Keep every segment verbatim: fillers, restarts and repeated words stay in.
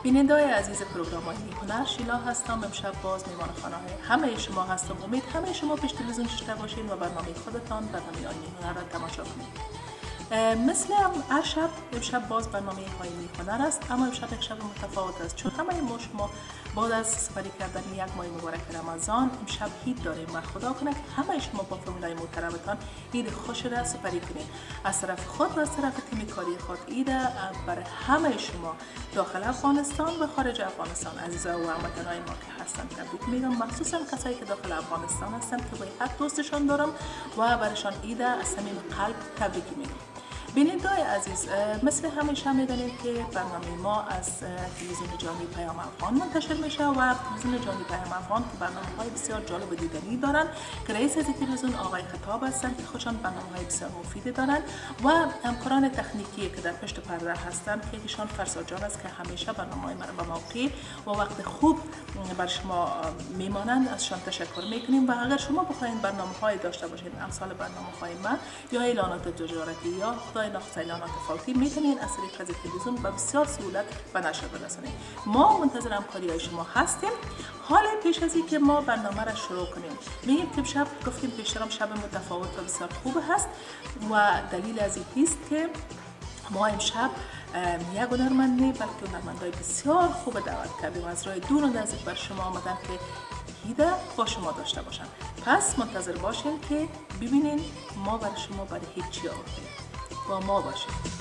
بیننده‌های عزیز پروگرام های هنر، شیلا هستم. امشب باز میوان خانه های همه شما هستم. امید همه شما پیش تلویزیون نشسته باشین و برنامه خودتان برنامه آینه هنر را تماشا کنید. مثل هر شب امشب باز برنامه آینه هنر است، اما امشب یک شب متفاوت است، چون همه ما شما بعد از سپری کردن یک ماه مبارک رمضان امشب عید داریم و خدا کنه که همه شما با فامیلای محترمتان عید خوش را سپری کنید. از طرف خود و از طرف تیم کاری خود عید برای همه شما داخل افغانستان و خارج افغانستان عزیزان و هموطنان ما که هستند تبریک میگم، مخصوصا کسایی که داخل افغانستان هستند که باید دوستشان دارم و برایشان عید از صمیم قلب تبریک میگم. بیننده‌های عزیز، مثل همیشه می‌دانید که برنامه ما از تلویزیون جهانی پیام افغان منتشر میشه و تلویزیون جهانی پیام افغان که برنامه‌های بسیار جالب و دیدنی دارن که رئیس از تلویزیون آقای خطاب هستند که خودشان برنامه‌های بسیار مفیدی دارن و همکاران تکنیکی که در پشت پرده هستند که ایشان فرساد جان است که همیشه برنامه‌های ما را به موقع و وقت خوب بر شما میمانند. ازشان تشکر میکنیم و اگر شما بخواید برنامه‌های داشته باشید امثال برنامه‌های ما یا اعلانات تجارتی یا نقص اعلانات فوتی میتونین از طریق از تلویزیون با بسیار سهولت به نشر برسونید. ما منتظر همکاری های شما هستیم. حالا پیش از اینکه ما برنامه را شروع کنیم میگیم که شب گفتیم پیشترم شب متفاوت و بسیار خوب هست و دلیل از این است که ما امشب یک هنرمندی بلکه هنرمندای بسیار خوب دعوت کردیم از راه دور و نزدیک بر شما آمدن که ایده با شما داشته باشن. پس منتظر باشین که ببینین ما برای شما برای هیچ چی آوردیم. با ما باشید.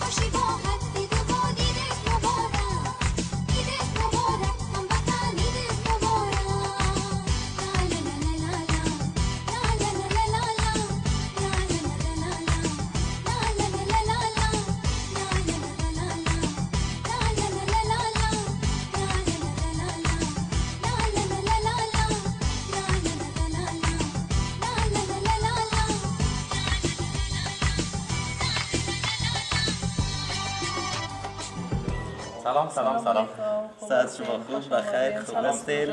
سلام سلام سلام. صحت شما خوب؟ بخیر؟ خوب هستین؟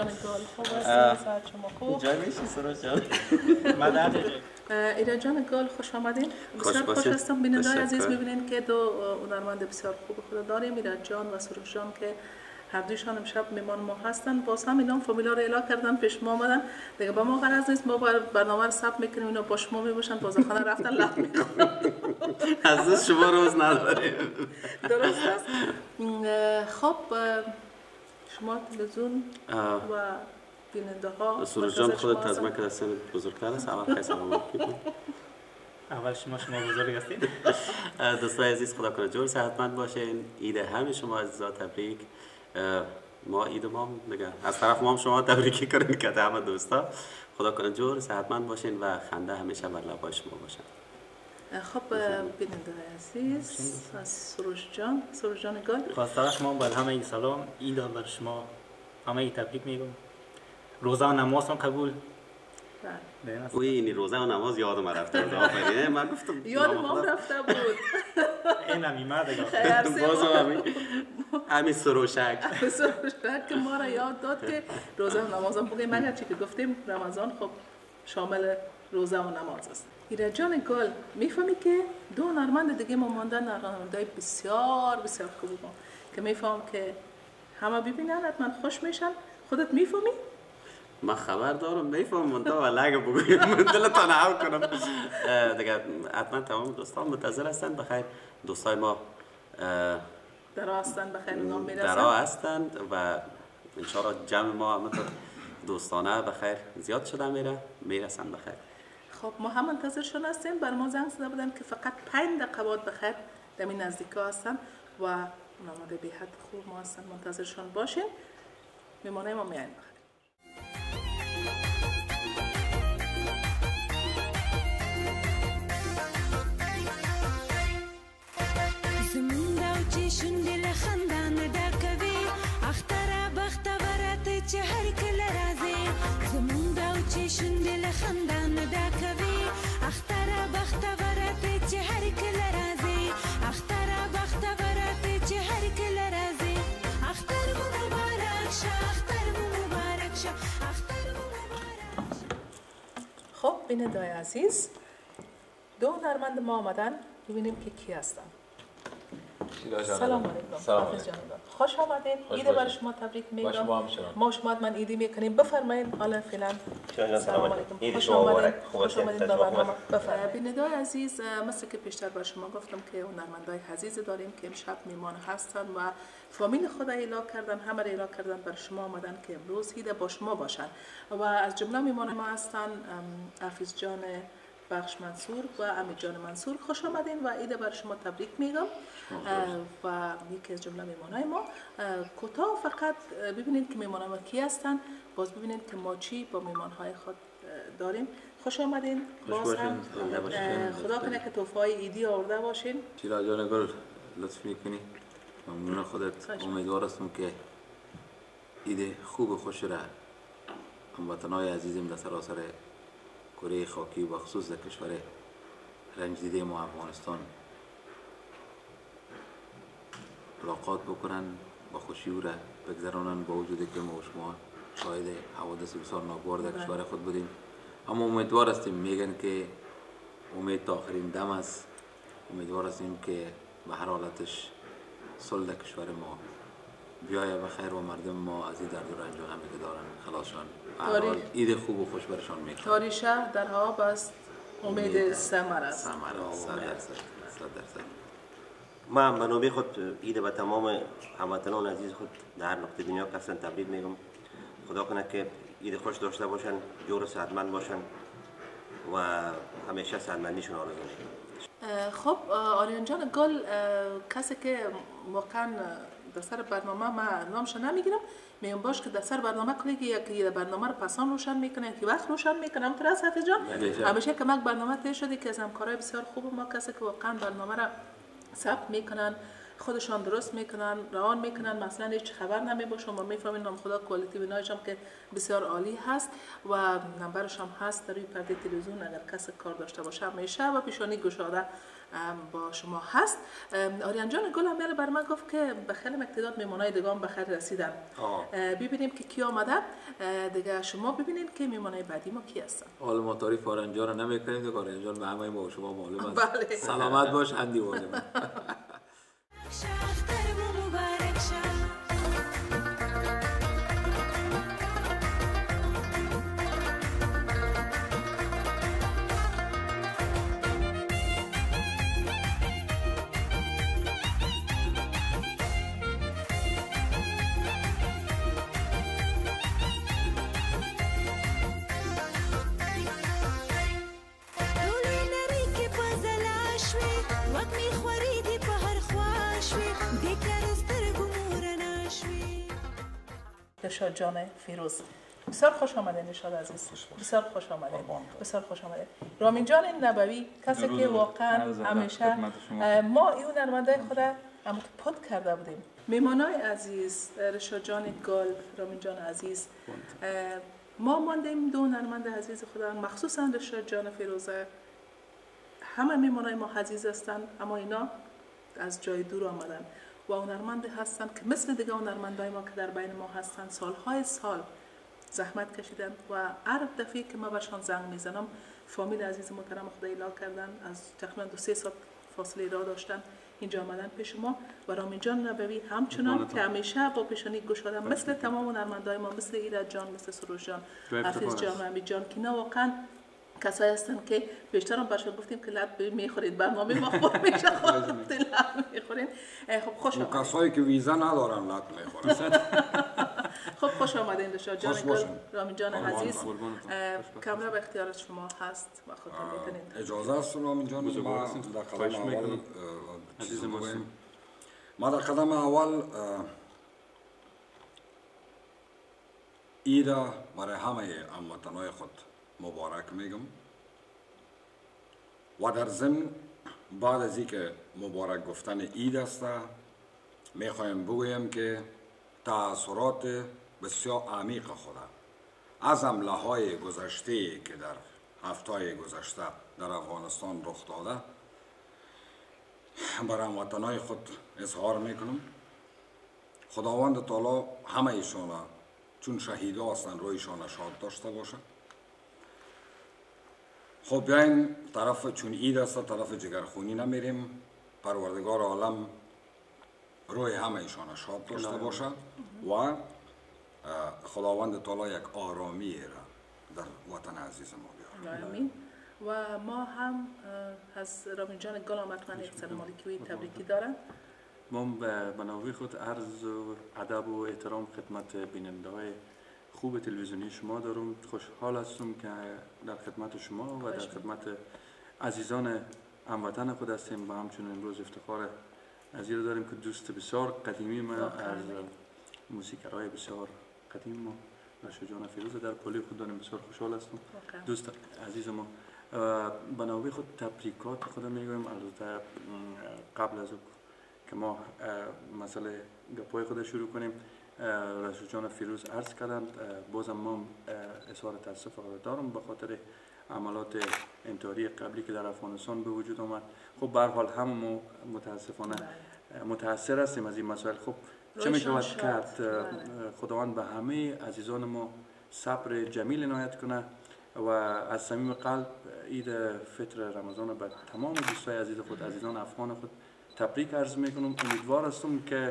جای میشی سروش جان؟ مدد ایران جان گل خوش آمدین. بسیار خوش هستم. بیننده‌های عزیز می‌بینید که دو هنرمند بسیار خوب خود داریم، ایران جان و سروش جان که هر دویشان امشب میمان ما هستن. باز هم اینا فامیلا رو اعلام کردن پیش ما آمدن دیگه. با ما غرض نیست، ما برنامه رو ثبت میکنیم اینا با شما میباشن باز خانه رفتن لط میکنن. از شما روز نداریم. درست است. خب شما تلویزیون و بیننده ها سروش جان خودت از من که دستن بزرگتر است. اول خیلی سلام میکنم. اول شما شما بزرگ هستید. دوستای عزیز خدا کنه جور صحتمند باشین. عید همه شما عزیزا تبریک. ما عید ما دیگه از طرف ما هم شما تبریکی کنین که همه دوستا خدا کنه جور صحتمند باشین و خنده همیشه بر لبای شما باشن. خب بیننده عزیز از سروش جان سروش جان گل خواستم شما بر همه سلام عید بر شما همه تبریک میگم. روزه و نماز هم قبول. اوی اینی روزه و نماز یادم رفته بود. آفرین. من گفتم یادم هم رفته بود. این هم ایمه دیگه. بازم همین همین سروشک سروشک که ما را یاد داد که روزه و نماز هم بگیم. مگر چی که گفتیم رمضان خب شامل روزه و نماز است. ایران جان گل میفهمی که دو هنرمند دیگه ما ماندن، هنرمندای بسیار بسیار خوب بود که میفهم که همه ببینن حتما خوش میشن. خودت میفهمی؟ من خبر دارم میفهم منتها ولی بگویم دلتان عو کنم دیگه. حتما تمام دوستان منتظر هستند. بخیر دوستای ما درا هستند بخیر نام میرسند درا هستند و انشاءالله جمع ما همونطور دوستانه بخیر زیاد شده میره میرسند بخیر. خب ما هم منتظرشون هستیم. بر ما زنگ زده بودن که فقط پنج دقیقه بعد بخیر در این نزدیکا هستن و آماده به حد خوب ما هستن. منتظرشون باشین. میمانه ما میایم بخیر. زمون داو چې شونډې له خندانه ډکوي اختره بختوره ته چې هر کله راځې. زمون داو چې شونډې له خندانه ډکوي اختره بختوره ته چې هر کله راځې. اختره بختوره ته چې هر کله راځې. اختر مو مبارک شه اختر مو مبارک شه اختر مو مبارک شه. خب بیننده‌های عزیز دو هنرمند ما آمدن ببینیم که کی هستن. سلام علیکم. حافظ جان. خوش آمدین. عید بر شما تبریک میگم. ما شما من عیدی میکنیم. بفرمایید. حالا فعلا سلام علیکم. خوش آمدین. خوش آمدین به برنامه. بفرمایید. بینندگان عزیز، مثل که پیشتر بر شما گفتم که هنرمندای عزیز داریم که امشب میمان هستند و فامیل خود ایلا کردن، همه را ایلا کردن بر شما آمدن که امروز عید با شما باشن و از جمله میمان ما هستن حافظ جان بخش منصور و امید جان منصور. خوش آمدین و عید بر شما تبریک میگم. و یکی از جمله میمانای ما کوتاه فقط ببینید که میمانای ما کی هستن، باز ببینید که ما چی با میمانهای خود داریم. خوش آمدین. باز هم خدا کنه که تحفه‌های عیدی آورده باشین. شیلا جان گل لطف میکنی، ممنون خودت. امیدوار هستم که عید خوب و خوش را هموطنای عزیزم در سراسر کره خاکی و بخصوص در کشور رنجدیده ما افغانستان ملاقات بکنن، با خوشی او را بگذرانن، با وجودی که ما و شما شاهد حوادث بسیار ناگوار در کشور خود بودیم. اما امیدوار هستیم، میگن که امید تا آخرین دم است. امیدوار هستیم که به هر حالتش صلح در کشور ما بیایه و خیر و مردم ما از این درد و رنج و غمی که دارن خلاصشان. تاریخ عید خوب و خوش برشان میکنم. تاریخ شهر در هوا بست، امید ثمر است. ثمر است. صد درصد. صد درصد. من به نوبه خود عید به تمام هموطنان عزیز خود در هر نقطه دنیا که هستن تبریک میگم. خدا کنه که عید خوش داشته باشن، جور و صحتمند باشن و همیشه صحتمندیشون آرزو میکنم. خب آریان جان گل، کسی که واقعا در سر برنامه ما نامش نمیگیرم، میگم باش که در سر برنامه کلی که یکی برنامه رو پسان روشن میکنه، یکی وقت روشن میکنه. همونطور است حافظ جان. همیشه که ما برنامه طی شده که از همکارای بسیار خوب ما کسی که واقعا برنامه را ثبت میکنن، خودشان درست میکنن، روان میکنن، مثلا هیچ خبر نمیباشه و میفهمین نام خدا کوالیتی بینایش هم که بسیار عالی هست و نمبرش هم هست در روی پرده تلویزیون اگر کسی کار داشته باشه همیشه و پیشانی گشاده با شما هست. آریان جان گل هم بر من گفت که به خیلی مقتداد میمانای دیگه هم بخیر رسیدن. ببینیم که کی آمده دیگه. شما ببینید که میمانای بعدی ما کی هستن. حالا ما تعریف آریان جان رو نمیکنیم دیگه. آریان جان به همه ما و شما معلوم است. بله. سلامت باش اندی واجب. نشاد جان فیروز، بسیار خوش آمدین. نشاد عزیز بسیار خوش آمدین. بسیار خوش آمدین. رامین جان نبوی، کسی که واقعا همیشه ما این هنرمندای خود هم پد کرده بودیم. میمانای عزیز رشاد جان گل، رامین جان عزیز، ما ماندیم دو هنرمند عزیز خدا، مخصوصا رشاد جان فیروزه. همه میمانای ما عزیز هستند اما اینا از جای دور آمدن و هنرمندی هستند که مثل دیگه هنرمندای ما که در بین ما هستند سالهای سال زحمت کشیدن و هر دفعه که ما برشان زنگ میزنم فامیل عزیز محترم خدا ایلا کردن، از تقریبا دو سه سال فاصله راه داشتن اینجا آمدن پیش ما و رامین جان نبوی همچنان که همیشه با پیشانی گشاده مثل تمام هنرمندای ما، مثل ایراد جان، مثل سروش جان، حافظ جان و امید جان که اینا واقعا کسایی هستن که بیشتر هم برشون گفتیم که لب میخورید، برنامه ما خود میشه خود لب میخورین. خب خوش آمدید. کسایی که ویزا ندارن لب میخورن. خب خوش آمدین رشاد جان گل، رامین جان عزیز. کامرا به اختیار شما هست و خودتون میتونید. اجازه است رامین جان، ما در قدم اول عزیز بگویم. ما در قدم اول ایرا برای همه هموطنان خود مبارک میگم و در ضمن بعد از اینکه مبارک گفتن عید است میخوایم بگویم که تأثیرات بسیار عمیق خود از حمله های گذشته که در هفته گذشته در افغانستان رخ داده برای هموطنان خود اظهار میکنم. خداوند تعالی همه ایشان چون شهیدا هستند رویشان شاد داشته باشه. خب بیاین طرف چون عید است طرف جگرخونی نمیریم. پروردگار عالم روی همه ایشان شاد داشته باشه و خداوند تعالی یک آرامی را در وطن عزیز ما بیاره. آمین. و ما هم از رامین جان گل آمدن یک سلام علیکی تبریکی دارن. ما به نوبه خود عرض و ادب و احترام خدمت بیننده های خوب تلویزیونی شما دارم. خوشحال هستم که در خدمت شما و در خدمت عزیزان هموطن خود هستیم و همچنین امروز افتخار از این داریم که دوست بسیار قدیمی ما از موسیقارای بسیار قدیم ما رشا جان فیروز در پلی خود داریم. بسیار خوشحال هستم دوست عزیز ما. به نوبه خود تبریکات خود میگویم. البته قبل از که ما مسئله گپای خود شروع کنیم رشا جان فیروز عرض کردند، بازم ما اظهار تاسف دارم به خاطر عملات انتحاری قبلی که در افغانستان به وجود آمد. خب به هر حال هم ما متاسفانه متاثر هستیم از این مسائل. خب چه میشود کرد؟ خداوند به همه عزیزان ما صبر جمیل عنایت کنه و از صمیم قلب عید فطر رمضان به تمام دوستای عزیز خود، عزیزان افغان خود تبریک عرض میکنم. امیدوار هستم که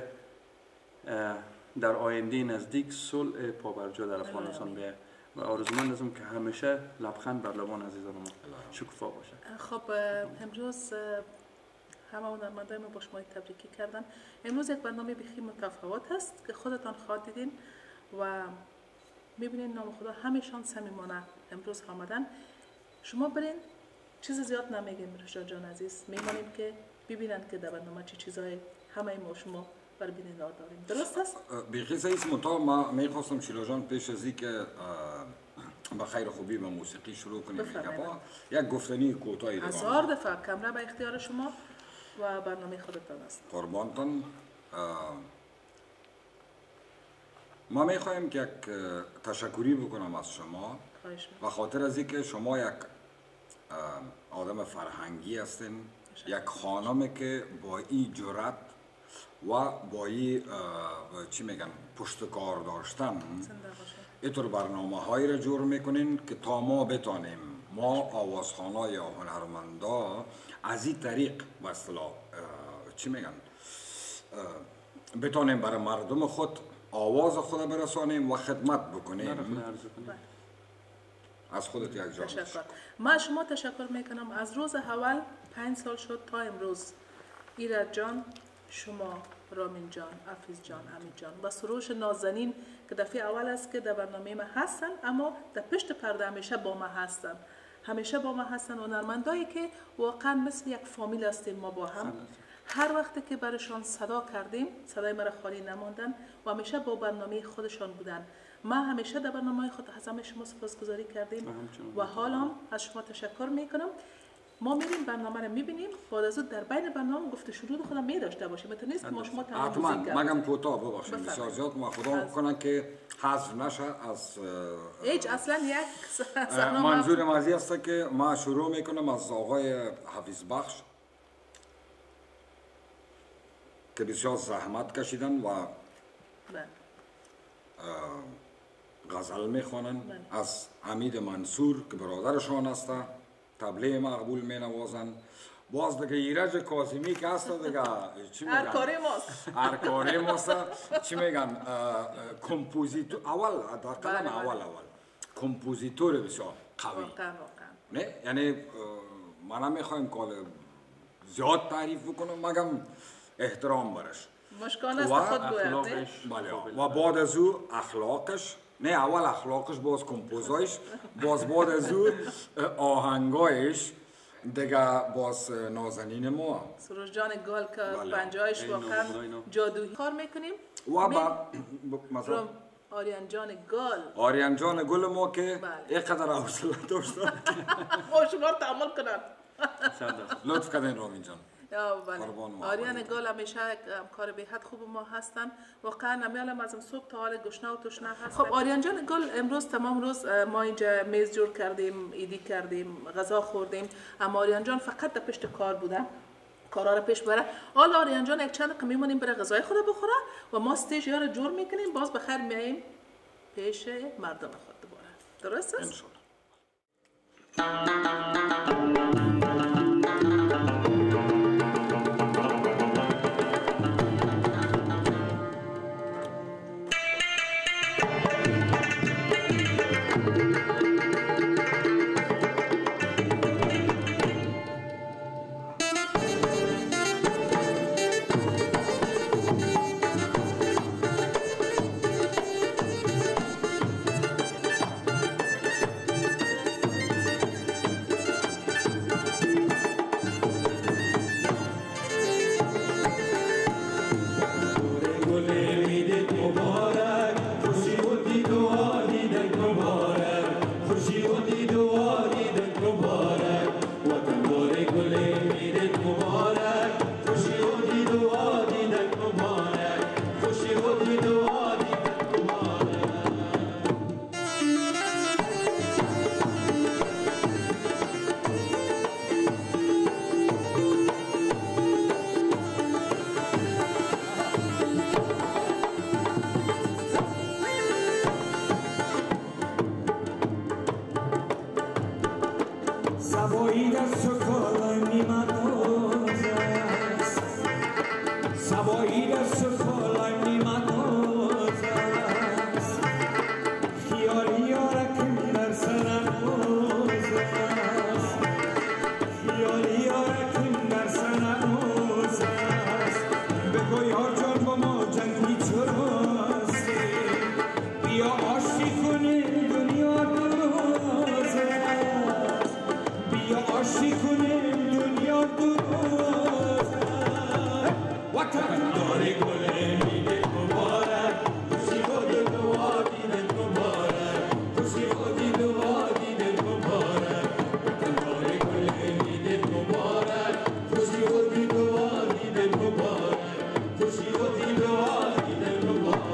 در آینده نزدیک صلح پابرجا در افغانستان بیاید و آرزومند هستم که همیشه لبخند بر لبان عزیزان ما شکوفا باشه. خب امروز همه هنرمندای ما با شما تبریکی کردن. امروز یک برنامه بخی متفاوت است که خودتان خواد دیدین و میبینین نام خدا همیشان صمیمانه امروز آمدن. شما برین چیز زیاد نمیگیم رشا جان عزیز، میمانیم که ببینن که در برنامه چی چیزای همه ما شما بر بیننده داریم. درست است؟ بخیر سعید متا ما میخواستم شیلا جان پیش از اینکه با خیر خوبی و موسیقی شروع کنیم یک گفتنی کوتاهی دارم. هزار دفعه کمره به اختیار شما و برنامه خودتان است. قربانتان. ما میخوایم که یک تشکری بکنم از شما و خاطر از اینکه شما یک آدم فرهنگی هستین، یک خانم که با این جرأت و با این چی میگن پشتکار داشتن اینطور برنامه هایی را جور میکنین که تا ما بتانیم ما آوازخوان‌ها یا هنرمندا از این طریق به اصطلاح چی میگن بتانیم برای مردم خود آواز خود برسانیم و خدمت بکنیم. از خودت یک جان تشکر. ما شما تشکر میکنم. از روز اول پنج سال شد تا امروز ایراد جان، شما، رامین جان، افیز جان، امید جان و سروش نازنین که دفعه اول است که در برنامه ما هستن اما در پشت پرده همیشه با ما هستن. همیشه با ما هستن هنرمندایی که واقعا مثل یک فامیل هستیم ما با هم. هر وقت که برشان صدا کردیم صدای مرا خالی نماندن و همیشه با برنامه خودشان بودن. ما همیشه در برنامه خود از همه شما سپاسگزاری کردیم و حالا از شما تشکر میکنم. ما میریم برنامه رو میبینیم، بعد از اون در بین برنامه گفته شروع خودم می داشته باشیم. مثل نیست که ما شما تمام موزیک کردیم. مگم کوتاه ببخشید بسیار زیاد ما خدا کنن که حذف نشه از هیچ اصلا یک منظور مازی است که ما شروع میکنم از آقای حفیظ بخش که بسیار زحمت کشیدن و غزل میخوانن. از حمید منصور که برادرشان است طبله مقبول می نوازن. باز دیگه ایرج کاظمی که هست دیگه چی میگن؟ ارکاری ماست. ارکاری ماست. چی میگن؟ کمپوزیتور اول دقیقاً اول اول کمپوزیتور بسیار قوی. نه یعنی ما نمیخوایم که زیاد تعریف بکنم مگم احترام برش. مشکان است خود باید. و بعد از او اخلاقش نه اول اخلاقش باز کمپوزایش باز بعد از او آهنگایش دیگه باز نازنین ما سروش جان گال که پنجایش واقعا جادویی کار میکنیم و با مثلا آریان جان گال آریان جان گل ما که اینقدر حوصله داشتن ما شما رو تحمل کنن. لطف کردین رامین جان. آریان گال همیشه کار به حد خوب ما هستن. واقعا نمیالم از صبح تا حال گشنه و تشنه هست. خب آریان جان گل امروز تمام روز ما اینجا میز جور کردیم، ایدی کردیم، غذا خوردیم، اما آریان جان فقط در پشت کار بودن، کارا رو پیش بره. حالا آریان جان یک چند دقیقه میمونیم برای غذای خود بخوره و ما استیج رو جور میکنیم، باز بخیر میاییم پیش مردم خود دوباره. درست است؟ سوایی دست و کالای نیمت آز است سوایی دست و کالای نیمت آز است خیالی یارکم در سرم آز است خیالی یارکم در سرم آز است بگو یار جان با ما جنگی چراستی بیا آشتی کنه دنیا دراز است بیا آشتی کنه دنیا دراز وطن داره گله میده مبارک خوشی خودی دعا دیده مبارک خوشی خودی دعا دیده مبارک وطن داره گله میده مبارک خوشی خودی دعا دیده مبارک خوشی خودی دعا دیده مبارک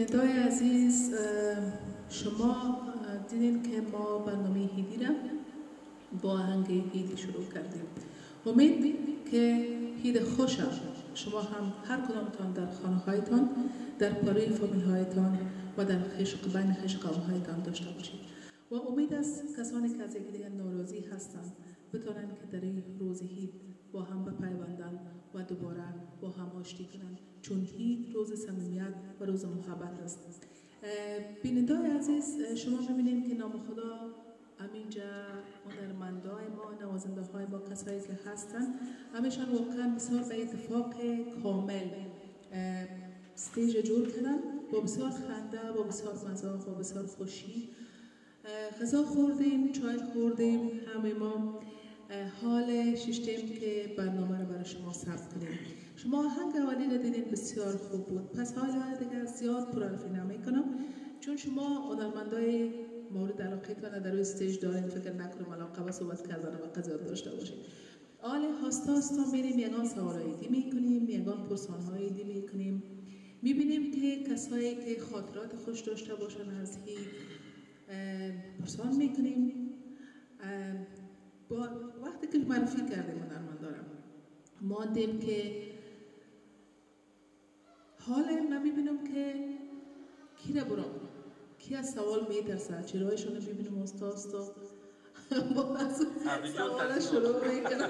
بینندای عزیز، شما دیدین که ما برنامه هیدی را با آهنگ هیدی شروع کردیم. امید که هید خوش شما هم هر کدامتان در خانه هایتان، در پاره فامیل هایتان و در خشق بین خشق قوم هایتان داشته باشید و امید است کسانی که از یکدیگر ناراضی هستند بتونن که در این روز هید با هم بپیوندن و دوباره با هم آشتی کنند، چون هید روز صمیمیت و روز محبت است. بینندای عزیز، شما می‌بینید که نام خدا همینجا هنرمندای ما، نوازنده های ما، کسایی که هستن همیشان واقعا بسیار به اتفاق کامل استیج جور کردن، با بسیار خنده، با بسیار مزاح، با بسیار خوشی غذا خوردیم، چای خوردیم. همه ما حال ششتیم که برنامه رو برای شما ثبت کنیم. شما آهنگ اولی رو دیدین بسیار خوب بود، پس حالا دیگه زیاد پرحرفی نمیکنم، چون شما هنرمندای مورد علاقتان در روی استیج دارین، فکر نکنم علاقه و صحبت کردن و قضاوت داشته باشید. حال هاستا هاستا میریم یگان سوالایی دی میکنیم، یگان پرسانهایی دی میکنیم، میبینیم که کسایی که خاطرات خوش داشته باشن از هید پرسان میکنیم. با وقتی که معرفی کردیم هنرمندارم ماندیم که حالا من میبینم که کی را برام، کی از سوال میترسه، چرایشون رو ببینم استا استا با از سوال شروع میکنم.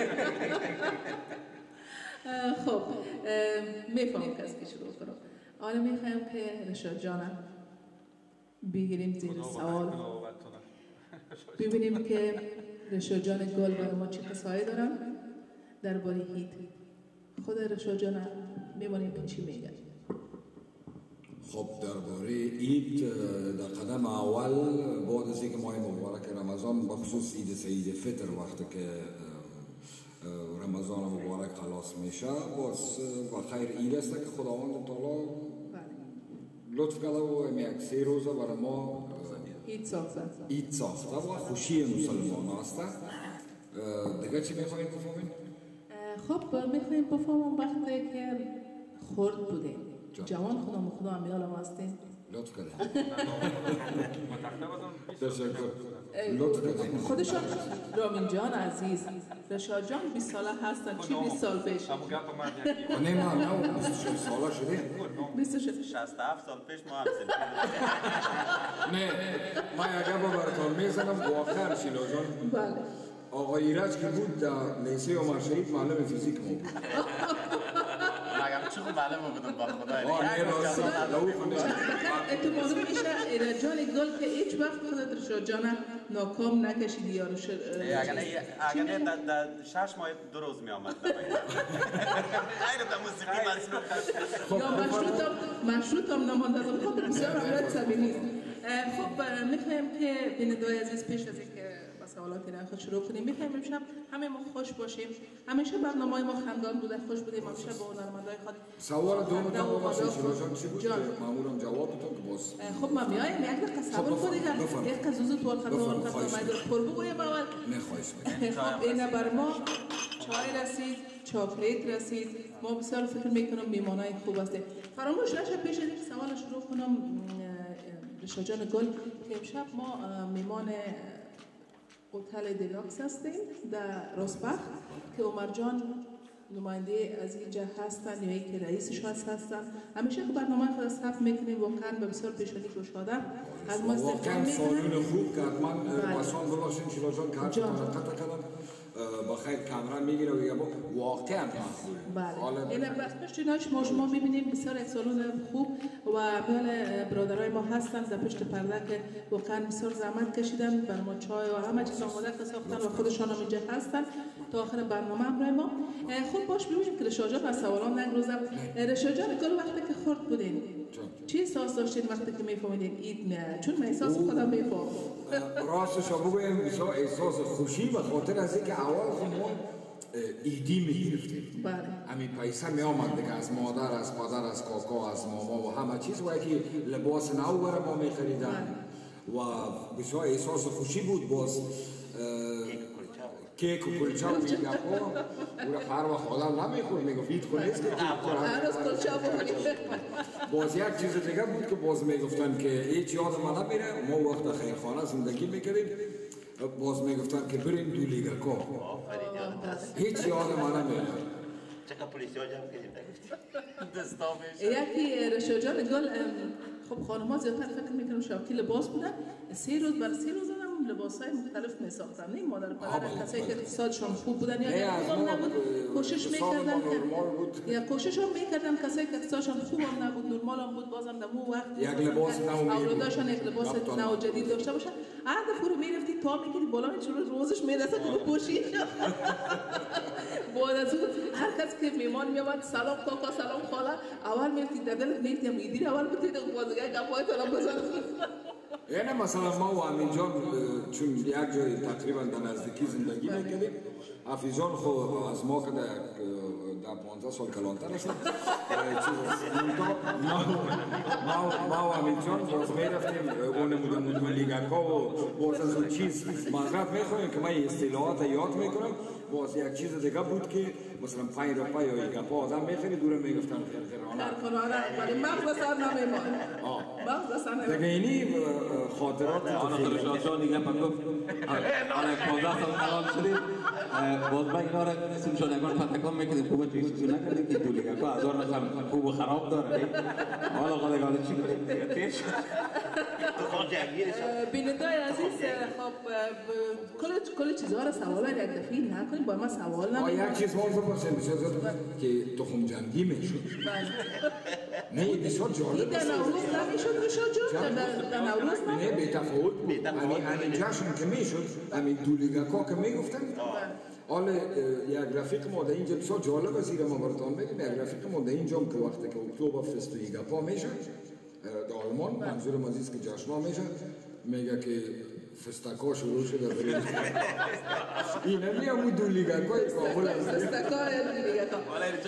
خب میفهمم کسی که شروع کنم. حالا میخوایم که رشاد جانم بگیریم زیر سوال، ببینیم که رشاد جان گل برای ما چی قصه‌ای دارن درباره هید. خود رشاد جان میمونیم که چی میگن. خب درباره عید در قدم اول بعد از اینکه ماه مبارک رمضان بخصوص عید سعید فطر وقتی که رمضان مبارک خلاص میشه باز با خیر عید است که خداوند تعالی لطف کرده و یک سه روزه برای ما عید ساخته عید ساخته و خوشی مسلمان است. دیگه چی میخواین بفهمین؟ خب میخوایم بفهمم وقتی که خورد بودیم جوان خودم خدا هم یالم هستیم. لطف کرده تشکر. لطف کرده خودشان رامین جان عزیز، رشاد جان بیست ساله هستن، چی بیست سال پیش؟ نه من نه بیست و شش ساله شده. بیست و شش شصت و هفت سال پیش ما هم نه من اگر با براتون میزنم واقعا شیلا جان. بله آقای ایرج که بود در لیسه عمر شهید معلم فیزیک ما بود. مگم چون معلم بودم با خدا. آه نه راستی اعتماد میشه ایرج جان گل که هیچ وقت خودت رشاد جان ناکام نکشیدی یا رو شد. اگر نه در شش ماه دو روز می آمد. غیر در موسیقی مصروف. یا مشروط هم مشروط هم نمانده از خود بسیار عملت سبیلی. خب میخوایم که بینندای عزیز پیش از اینکه با سوالاتی را خود شروع کنیم میخوایم امشب همه ما خوش باشیم. همیشه برنامه ما خندان بوده، خوش بودیم، همیشه با هنرمندای خود. سوال دوم تا باشه شیراجان چی بود؟ معمولا جواب بتون که باز. خب ما میایم یک دقیقه صبر کنید. یک قزوز تو خدمت خدمت پر بگویم اول. نه خواهش می‌کنم. خب اینا بر ما چای رسید، چاکلیت رسید. ما بسیار فکر میکنم میمانای خوب است. فراموش نشه پیش از اینکه سوال شروع کنم رشاد جان گل که امشب ما میمان هتل دیلاکس هستیم در راسبخ که عمر جان نماینده از اینجا هستن یا اینکه رئیسش هستن. همیشه که برنامه خود ثبت میکنیم واقعا به بسیار پیشانی گشاده از ما استفاده میکنیم. سوالون خوب که حتما بسان بباشین شیلا جان که هرچی قطع کردم بخیر کامرا میگیره و یه واقعا مخصول. بله این پشت ایناش ما شما میبینیم بسیار یک سالون خوب و بله برادرای ما هستن در پشت پرده که واقعا بسیار زحمت کشیدن بر ما چای و همه چیز آماده ساختن و خودشان هم اینجا هستن تا آخر برنامه همراه ما. خوب باش ببینیم که رشاد جان از سوالان نگروزم. رشاد جان گل وقتی که خورد بودین چی احساس داشتین وقتی که میفهمیدین عید نه؟ چون من احساس خودم میفهمم. راستش رو بگویم بسیار احساس خوشی و خاطر از اینکه اول خودمون ایدی میگرفتیم. بله. همین پیسه می آمد دیگه از مادر، از پدر، از کاکا، از ماما و همه چیز و یکی لباس نو برای ما می خریدن و بسیار احساس خوشی بود. باز کیک و کلچه و این گپا او را هر وقت آدم نمیخورد میگفت هیچ خود نیست که هر روز کلچه بخورید. باز یک چیز دیگه بود که باز میگفتن که هیچ یاد ما نمیره. ما وقت خیرخانه زندگی میکردیم باز میگفتن که بریم دو لیگاکا هیچ یاد ما نمیره. چقدر پلیسی ها جمع کردیم یکی رشا جان گل خب خانم ها زیادتر فکر میکنم شبکی لباس بودن سه روز بر سه روز هم لباس های مختلف می ساختن. نه مادر پدر کسایی که اقتصادشان خوب بودن یا خوب نبود کوشش میکردن یا کوشش هم میکردن کسایی که اقتصادشان خوب هم نبود نرمال هم بود بازم در مو وقت یک لباس نو اولاداشان یک لباس نو جدید داشته باشن. هر دفعه رو میرفتی تا میگیری بالا میچوره روزش میرسه که بپوشی. بعد از اون هر کس که میمان میامد سلام کاکا سلام خاله اول میرفتی در دلت میگفتم ایدی اول بتید بازگاه گپای تو را بزن. یعنی مثلا ما و همینجا چون یک جای تقریبا در نزدیکی زندگی میکردیم حفیظان خو از ما که در پانزده سال کلانتر هستن ما و همینجا باز میرفتیم اون لیگاکا و باز از اون چیز معذرت میخوایم که من اصطلاحات یاد میکنم. باز یک چیز دیگه بود که مثلا پنج روپا یا یک گپا آدم میخری دوره میگفتن خیرخیرانه خیرخیرانه ولی مغز سر نمیمان مغز سر نمیمان. دیگه اینی خاطرات آنها خرشاتشان دیگه پا گفت آنها پانزده سال کلان شدیم باز با اینا را اسمشان اگر پتکان میکردیم خوبه توی اسمشون نکردیم که دو لیگه که هزار رقم خوب و خراب داره حالا قاله قاله چی کنیم تیر شد بیننده عزیز خب کل چیزها را سوال ها یک دفعی نکنیم با ما سوال نمیم. یک چیز ما بپرسیم بسیار زیاد که تخم جنگی میشد. نه بسیار جالب در نوروز نمیشد رشاد جان در نوروز نه به تفاوت بود. همین جشن که میشد همین دو لیگاکا که میگفتن حالا یک رفیق ما در اینجا بسیار جالب است ایره ما براتون بگیم. یک رفیق ما در اینجا که وقتی که اکتبر فست و ایگاپا میشه در آلمان منظور مزیز که جشنها میشه میگه که فستکا شروع شده بریم این همی همون دو لیگاکای کامل هست فستکا لیگاکا.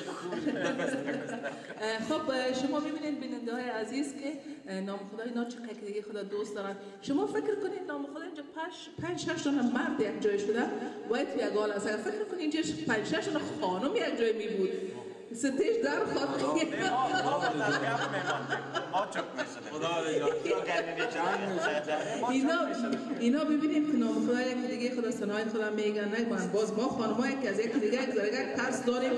خب شما میبینید بیننده های عزیز که نام خدا اینا چقدر دیگه خدا دوست دارن. شما فکر کنید نام خدا اینجا پنج شش تا مرد یک جای شده باید توی یک حال هست. فکر کنید اینجا پنج شش تا خانم یک جای می بود ستیش در خواهد اینا ببینیم که نام خدا یکی دیگه خدا سنای خدا میگن نگوان باز ما خانمایی که از یکی دیگه یک ترس داریم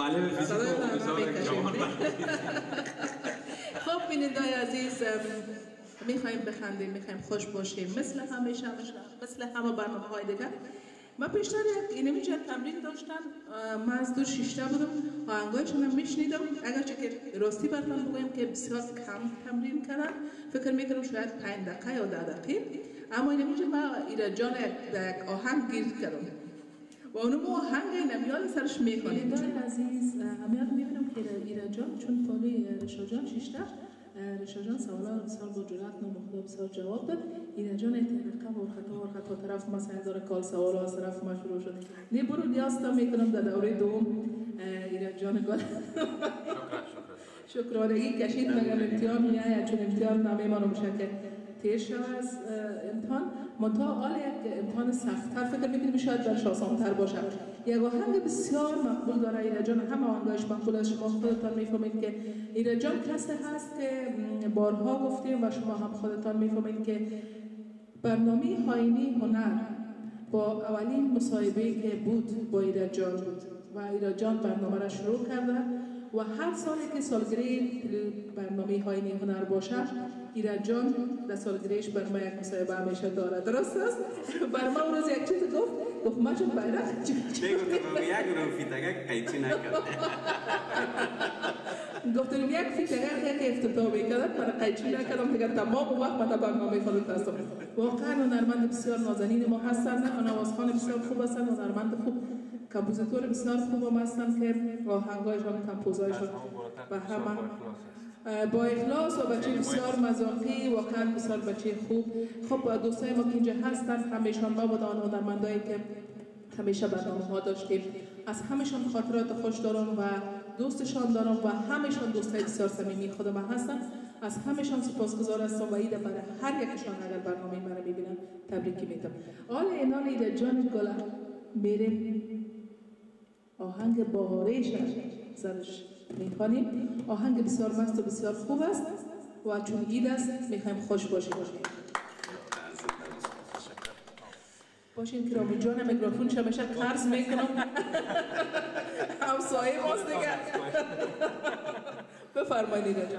خب بینندای عزیز میخوایم بخندیم میخوایم خوش باشیم مثل همیشه مثل همه برنامه های دیگه. من پیشتر یک اینمی جا تمرین داشتم من از دور شیشته بودم آهنگایشون هم میشنیدم اگرچه که راستی براتون بگویم که بسیار کم تمرین کردم فکر میکنم شاید پنج دقیقه یا ده دقیقه اما اینمی جا من ایره جان یک آهنگ گیر کردم و اونم آهنگ اینمی یاد سرش میکنیم. عزیز همیاد میبینم که ایره جان چون تالی رشا جان شیشته رشا جان سوالا بسیار با جرأت نام خدا بسیار جواب داد. اینا جان اتفاقا ورختا ورختا طرف ما سعی داره کال سوالا از طرف ما شروع شد. نه برو نیاستا میکنم در دوره دوم اینا جان گل شکرانگی کشید مگر امتحان میآید چون امتحان نمیمانم شکل تیر شد از امتحان منتها حال یک امتحان سخت‌تر فکر میکنیم شاید برش آسان‌تر باشد. یک آهنگ بسیار مقبول داره اینا جان همه آهنگاش مقبول است. شما خودتان میفهمید که اینا جان کسی هست که بارها گفتیم و شما هم خودتان میفهمید که برنامه آینی هنر با اولین مصاحبه که بود با اینا جان بود و اینا جان برنامه را شروع کرده و هر سالی که سالگرد برنامه آینی هنر باشه اینا جان در سالگردش بر ما یک مصاحبه همیشه داره. درست است؟ بر ما اون روز یک چیز گفت گفت ما چون بیرق چی بگو تو یک رو فیتگه قیچی نکرد گفتم یک فیتگه که افتتاح میکرد من قیچی نکردم دیگر تمام وقت من برنامه خودت هستم. واقعا هنرمند بسیار نازنین ما هستند آوازخوان بسیار خوب هستند هنرمند خوب کمپوزیتور بسیار خوب هم هستند که آهنگایشان کمپوزایشان و همه با اخلاص و بچه بسیار مذاقی واقعا بسیار بچه خوب. خب دوستای ما که اینجا هستند همیشان ما بود آن هنرمندایی که همیشه برنامه ها داشتیم از همشان خاطرات خوش دارم و دوستشان دارم و همشان دوستای بسیار صمیمی خود من هستند. از همشان سپاسگزار هستم و ایده برای هر یکشان اگر برنامه مرا میبینن تبریکی میدم. آل اینان ایده جان گل میریم آهنگ باهاریش سرش میخوانیم. آهنگ بسیار مست و بسیار خوب است و چون عید است میخوایم خوش باشیم. باشین که رامی جان میکروفون شمشه قرض میکنم همسایه ماست دیگه. بفرمایید اینا جان.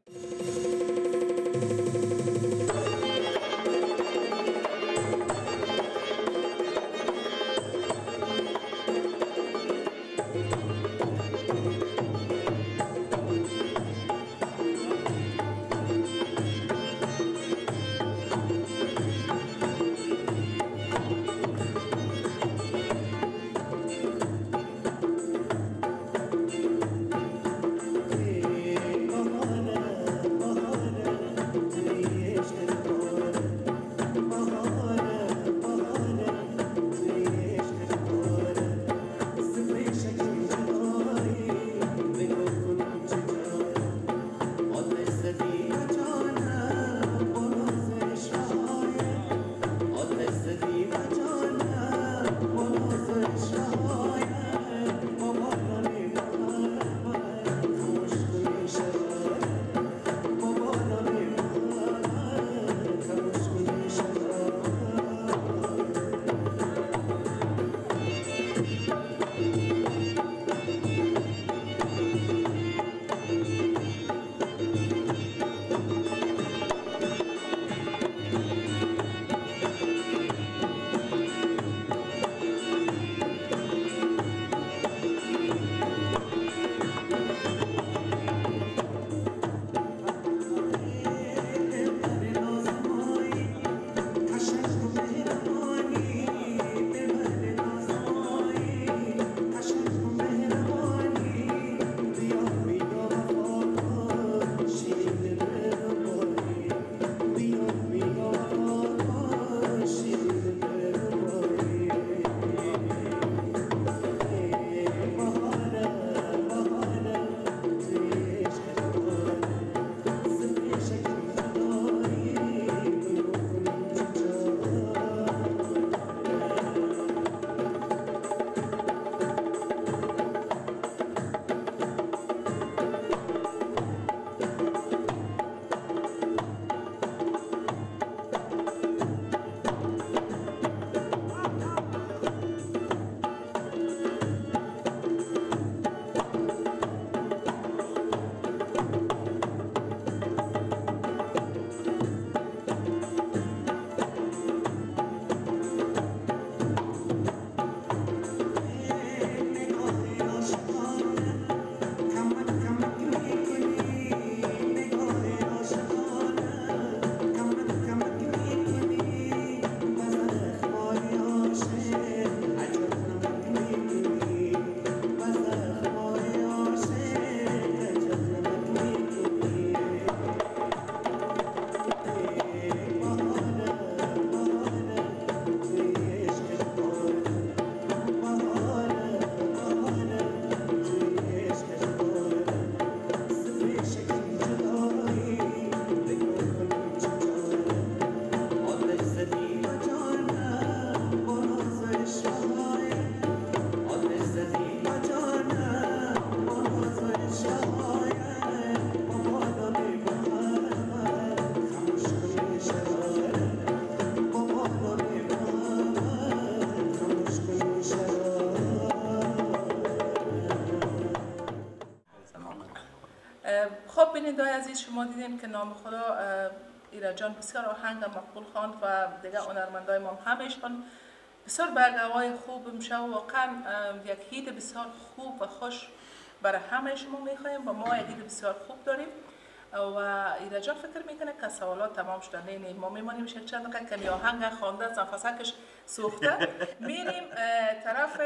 خب بیننده‌های عزیز، شما دیدین که نام خدا ایران جان بسیار آهنگ مقبول خواند و دیگه هنرمندای ما همشون بسیار برنامه‌های خوب میشه و واقعا یک عید بسیار خوب و خوش برای همه شما میخوایم و ما یک عید بسیار خوب داریم و ایران جان فکر میکنه که سوالات تمام شده. نه نه ما میمانیم شک چند دقیقه کمی آهنگ خوانده زنفسکش سوخته. میریم طرف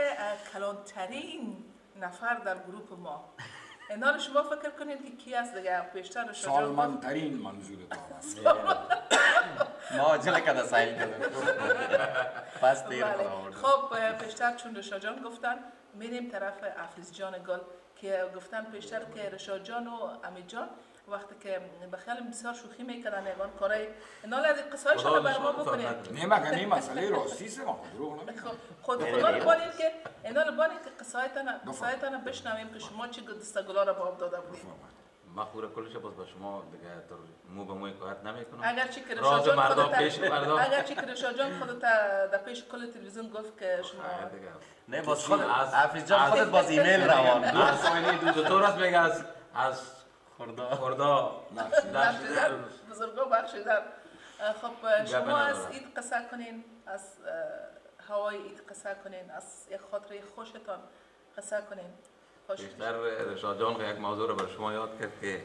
کلانترین نفر در گروه ما. اینا شما فکر کنید که کی است دیگه؟ پیشتر شجاع سالمندترین منظورتان است. ما عجله کده سایل کردیم پس دیر خواهد. خب پیشتر چون رشا جان گفتن میریم طرف افریز جان گل که گفتن پیشتر که رشا جان و امید جان وقتی که به خیال بسیار شوخی میکردن یگان کارای اینا از قصه‌هایشون بر ما بکنین. نه مگه این مسئله راستی است ما دروغ نمیگم. خود خدا لبانی که اینا لبانی که قصه‌هایتان قصه‌هایتان بشنویم که شما چه دستگلا را به آب داده بودید. ما خوره کلش باز با شما دیگه تر مو به مو کارت نمیکنم. اگر چی که رشا جان خودت اگر چی که رشا جان خودت در پیش کل تلویزیون گفت که شما نه باز خود حافظ جان خودت باز ایمیل روان دو سوینی دو دو طور است میگه از از خوردا خوردا بزرگا بخشیدن. خب شما از اید قصه کنین، از هوای اید قصه کنین، از یک خاطره خوشتان قصه کنین. بیشتر رشاد جان یک موضوع رو بر شما یاد کرد که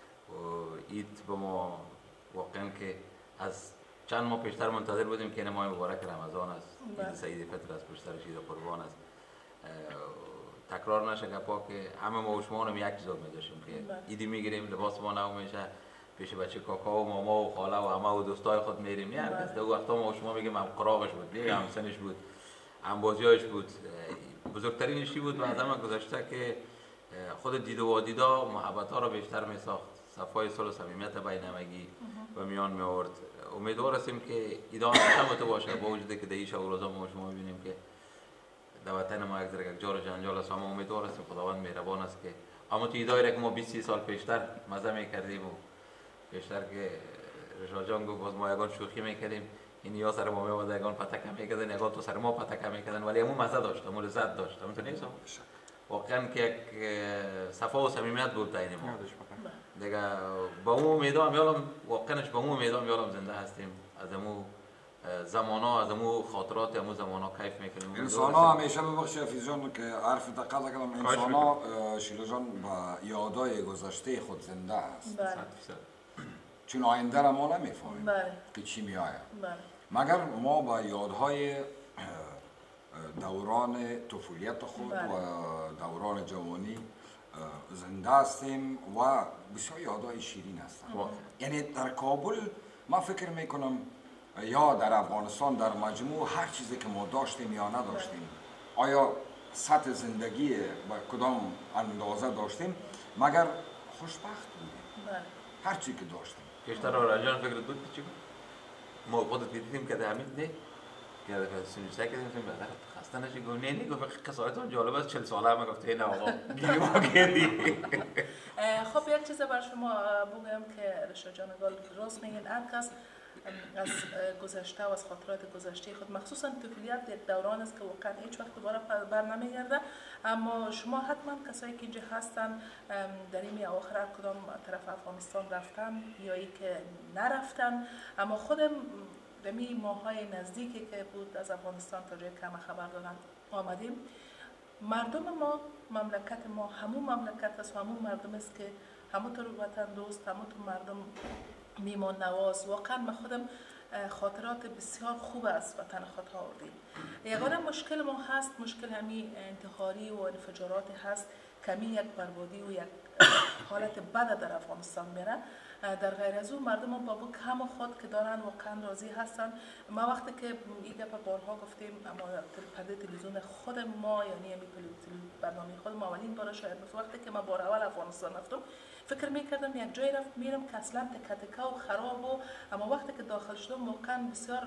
اید به ما واقعا که از چند ماه پیشتر منتظر بودیم که این ماه مبارک رمضان است، عید سعید فطر است، پشترش عید قربان است. تکرار نشه گپا که همه ما و شما هم یک چیز می‌داشتیم که ایدی میگیریم لباس ما نو میشه پیش بچه کاکا و ماما و خاله و عمه و دوستای خود میریم. نه هرگز دو وقتا ما و شما میگیم هم قراغش بود، دیگه هم سنش بود، هم بازیایش بود. بزرگترینش بود و از همه گذشته که خود دید و دیدا محبت ها را بیشتر می ساخت، صفای صلح و صمیمیت بین همگی و میان می آورد. امیدوار هستیم که ادامه همته باشه با وجودی که دیش و روزا ما شما ببینیم که در وطن ما یک ذره جار و جنجال است. اما امیدوار هستیم خداوند مهربان است که اما تو ایدای که ما بیست سال پیشتر مزه میکردیم و بیشتر که رشاد جان گفت باز ما یگان شوخی میکردیم، این یا سر ما میومد یگان پتک میکردن یگان تو سر ما پتک میکردن، ولی همون مزه داشت، همون لذت داشت. همون نیست واقعا که یک صفا و صمیمیت بود بین ما دیگه. با اون امیدا میالم واقعاش با اون امیدا میالم زنده هستیم. از همون زمانا از همون خاطرات همون زمانا کیف میکنیم. انسانا همیشه ببخشید حفیظ جان که حرف دقت کردم، انسانا شیلا جان با یادای گذشته خود زنده است. چون آینده را ما نمیفهمیم که چی میآید، مگر ما با یادهای دوران طفولیت خود و دوران جوانی زنده هستیم و بسیار یادهای شیرین هستند. یعنی در کابل ما فکر میکنم یا در افغانستان در مجموع هر چیزی که ما داشتیم یا نداشتیم، آیا سطح زندگی با کدام اندازه داشتیم، مگر خوشبخت بودیم هر چی که داشتیم. بیشتر آران فکر بود چی بود؟ ما خودت دیدیم که همین نه که سنجیده کردیم فیلم بعد خسته نشی گفت نه نه گفت قصایتون جالب است چهل ساله هم گفت نه آقا گیری ما کردی. خب یک چیز بر شما بگم که رشاد جان گال راست میگن، هر کس از گذشته و از خاطرات گذشته خود مخصوصا طفولیت یک دوران است که واقعا هیچ وقت دوباره بر نمیگرده. اما شما حتما کسایی که اینجا هستن در این اواخر کدام طرف افغانستان رفتن یا ای که نرفتن، اما خودم دمی ماهای نزدیکی که بود از افغانستان تا جای کم خبر دارن آمدیم. مردم ما، مملکت ما همون مملکت است و همون مردم است که همونطور وطن دوست، همونطور مردم میمان نواز. واقعا من خودم خاطرات بسیار خوب از وطن خود آوردیم. یگانه مشکل ما هست مشکل همین انتحاری و انفجارات هست، کمی یک بربادی و یک حالت بد در افغانستان میره. در غیر از اون مردم با بو کم خود که دارن واقعا راضی هستن. ما وقتی که این دفعه بارها گفتیم اما پرده تلویزیون خود ما یعنی همین برنامه خود ما اولین بار شاید وقتی که ما بار اول افغانستان رفتم فکر میکردم یک جای رفت میرم که اصلا تکه تکه و خراب و اما وقتی که داخل شدم واقعا بسیار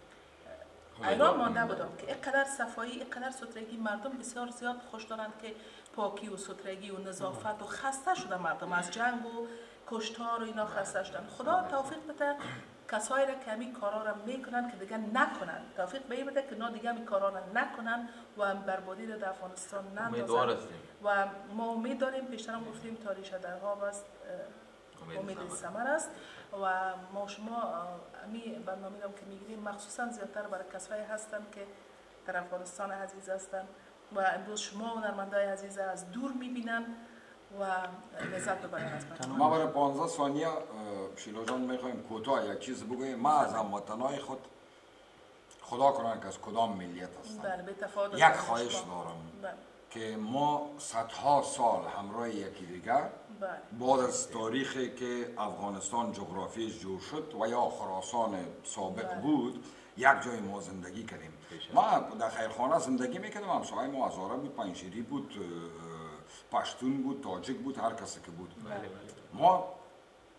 حیران مانده بودم که اینقدر صفایی، اینقدر سترگی، مردم بسیار زیاد خوش دارند که پاکی و سترگی و نظافت و خسته شده مردم از جنگ و کشتار و اینا خسته شدن. خدا توفیق بده کسایی را که همین کارا را میکنن که دیگه نکنن، توفیق به بده که نا دیگه همین کارا را نکنن و بربادی را در افغانستان نندازن. و ما امید داریم، پیشترم گفتیم تاریخ درها بست امید ثمر است و ما شما همین برنامه را که میگیریم مخصوصا زیادتر برای کسایی هستن که در افغانستان عزیز هستن و امروز شما و هنرمندای عزیز از دور میبینن و لذت ببرن از برنامه. ما برای پانزده ثانیه شیلا جان میخوایم کوتاه یک چیز بگوییم. ما از هموطنای خود خدا کنه که از کدام ملیت هستن بله یک خواهش دارم بله. که ما صدها سال همراه یکی دیگر بعد از تاریخی که افغانستان جغرافیش جور شد و یا خراسان سابق بله. بود یک جای ما زندگی کردیم. ما در خیرخانه زندگی میکردیم، همسایه ما هزاره بود، پنجشیری بود، پشتون بود، تاجیک بود، هر کسی که بود. بله بله. ما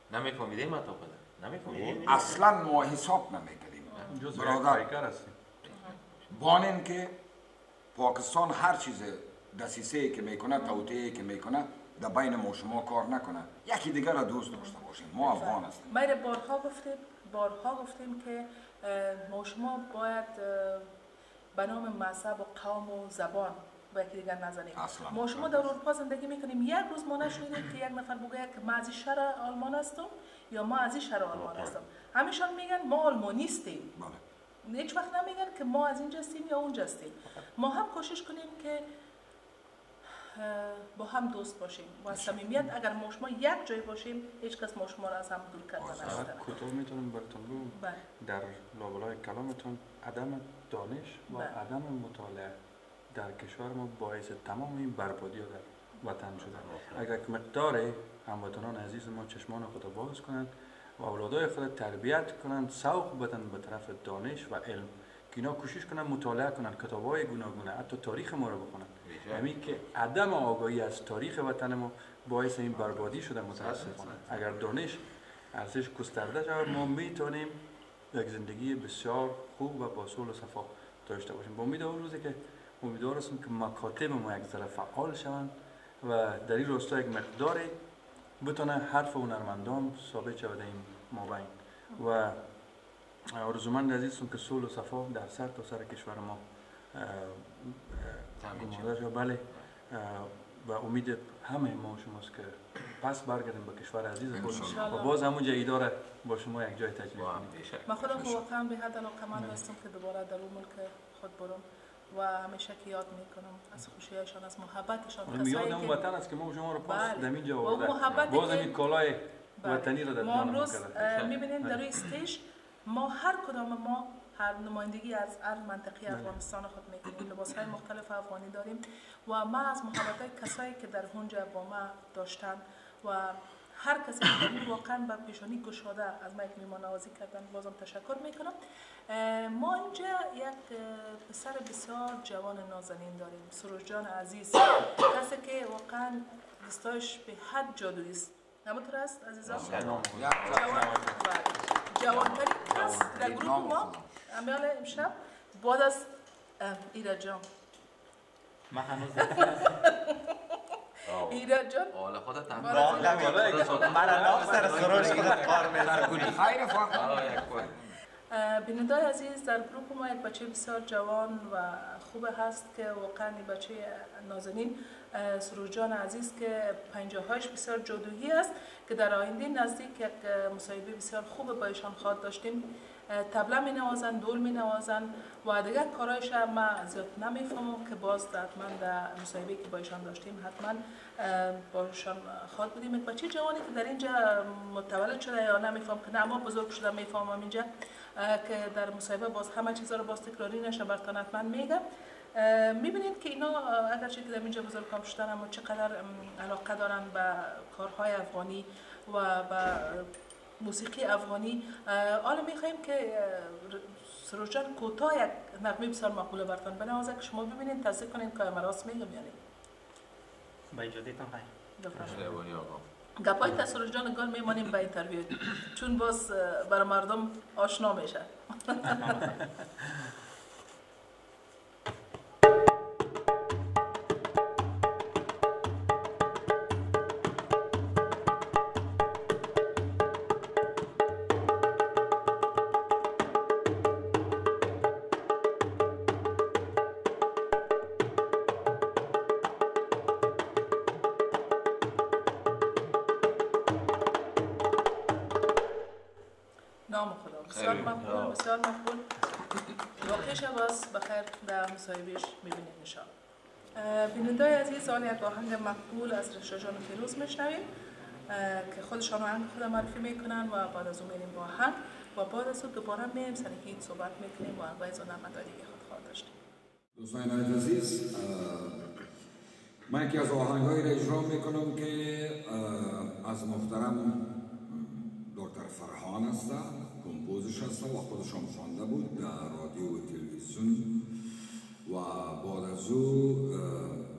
نمیفهمیدیم ما تو خدا نمیفهمیدیم اصلا ما حساب نمیکردیم برادر بانن که پاکستان هر چیز دسیسه که میکنه توطئه که میکنه در بین ما شما کار نکنه یکی دیگر را دوست داشته باشیم ما افغان هستیم ما بارها گفتیم بارها گفتیم که ما شما باید به نام مذهب و قوم و زبان با یکی دیگر نزنیم ما شما در اروپا زندگی میکنیم یک روز ما نشنیدیم که یک نفر بگه که ما از این شهر آلمان هستم یا ما از این شهر آلمان هستم همیشان میگن ما آلمانی هستیم هیچ وقت نمیگن که ما از اینجا هستیم یا اونجا هستیم ما هم کوشش کنیم که با هم دوست باشیم با صمیمیت اگر ما شما یک جای باشیم هیچ کس ما شما را از هم دور کردن نمیتونه کوتاه میتونم براتون بگم در لابلای کلامتون عدم دانش و عدم مطالعه در کشور ما باعث تمام این بربادی ها در وطن شده اگر مقدار هموطنان عزیز ما چشمان خود باز کنند و اولادای خود تربیت کنند سوق بدن به طرف دانش و علم که اینا کوشش کنن مطالعه کنن کتاب‌های گوناگون حتی تاریخ ما رو بخونن همین که عدم آگاهی از تاریخ وطن ما باعث این بربادی شده متاسفانه اگر دانش ارزش گسترده شود ما میتونیم یک زندگی بسیار خوب و با صلح و صفا داشته باشیم با امید اون روزی که امیدوار هستم که مکاتب ما یک ذره فعال شوند و در این راستا یک مقداری بتونه حرف هنرمندان ثابت شود این مابین و آرزومند عزیزم که صلح و صفا در سر تا سر کشور ما آماده شد بله و امید همه ما شماست که پس برگردیم به کشور عزیز خود و باز همونجا ایداره با شما یک جای تجربه کنیم من خودم واقعا به حد علاقه‌مند هستم که دوباره در اون ملک خود برم و همیشه که یاد میکنم از خوشیشان از محبتشان کسایی که یادم وطن است که ما شما رو پاس در اینجا آورده باز این کالای وطنی رو در جان ما کرده میبینیم در روی استیج ما هر کدام ما هر نمایندگی از هر منطقه افغانستان خود میکنیم لباسهای مختلف افغانی داریم و ما از محبتهای کسایی که در اونجا با ما داشتن و هر کسی که واقعا بر پیشانی گشاده از ما یک میهمان نوازی کردن بازم تشکر میکنم ما اینجا یک پسر بسیار جوان نازنین داریم سروش جان عزیز کسی که واقعا دستایش به حد جادویی است همونطور است عزیزان جوانترین کس در گروه ما امیال امشب بعد از ایراد جان ما هنوز ایراد جان حالا خودت هم من نام سر سروش خودت کار می‌کنی خیر فقط بینندای عزیز در گروه ما یک بچه بسیار جوان و خوب هست که واقعا این بچه نازنین سروش جان عزیز که پنجاهایش بسیار جادویی است که در آینده نزدیک یک مصاحبه بسیار خوب با ایشان خواهد داشتیم طبله می نوازن دول می نوازن و دیگر کارایش ما زیاد نمیفهمم که باز حتما در مصاحبه که با ایشان داشتیم حتما با ایشان خواهد بودیم یک بچه جوانی که در اینجا متولد شده یا نمیفهم که نه ما بزرگ شده میفهمم اینجا که در مصاحبه باز همه چیزا رو باز تکراری نشه براتون حتما میگم میبینید که اینا اگرچه که در اینجا بزرگ شدن اما چقدر علاقه دارن به کارهای افغانی و به موسیقی افغانی حالا میخوایم که سروش جان کوتاه یک نغمه بسیار مقبوله براتون بنوازه که شما ببینید تصدیق کنید که من راست میگم یعنی با اجازهتون خواهیم گپای که سروش جان گل میمانیم به اینترویو چون باز برای مردم آشنا میشه نام خدا بسیار مقبول بسیار مقبول واقعی شباز بخیر در مصاحبهش میبینید نشان بینندای عزیز آن یک آهنگ مقبول از رشا جان فیروز میشنویم که خودشان آهنگ خود معرفی میکنن و بعد از اون میریم با آهنگ و بعد از اون دوباره میریم سر که صحبت میکنیم و باید اون نمداری که خود خواهد داشتیم دوستان عزیز من یکی از آهنگایی را اجرا میکنم که از محترم دکتر فرهان است کمپوزش است و خودشان خوانده بود در رادیو و تلویزیون و بعد از او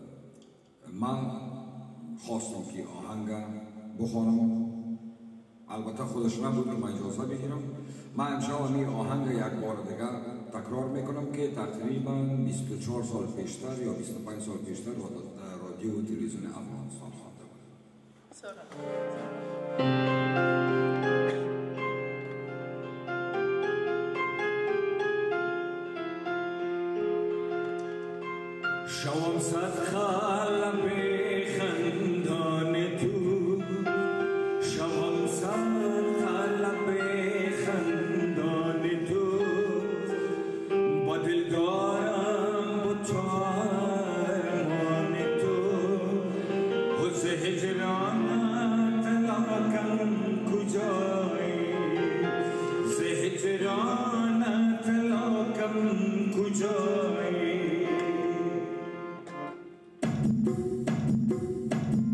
من خواستم که آهنگ بخوانم البته خودش نبود که من اجازه بگیرم. من انشاءالله این آهنگ یک بار دیگر تکرار میکنم که تقریبا بیست و چهار سال پیشتر یا بیست و پنج سال پیشتر در رادیو و تلویزیون افغانستان خوانده بودم. شوم صد خالم خندان تو، شوم صد خالم خندان تو، با دل دارم با تو ارمان تو، حز هجرانت لاکم کجایی، ز هجرانت لاکم کجایی.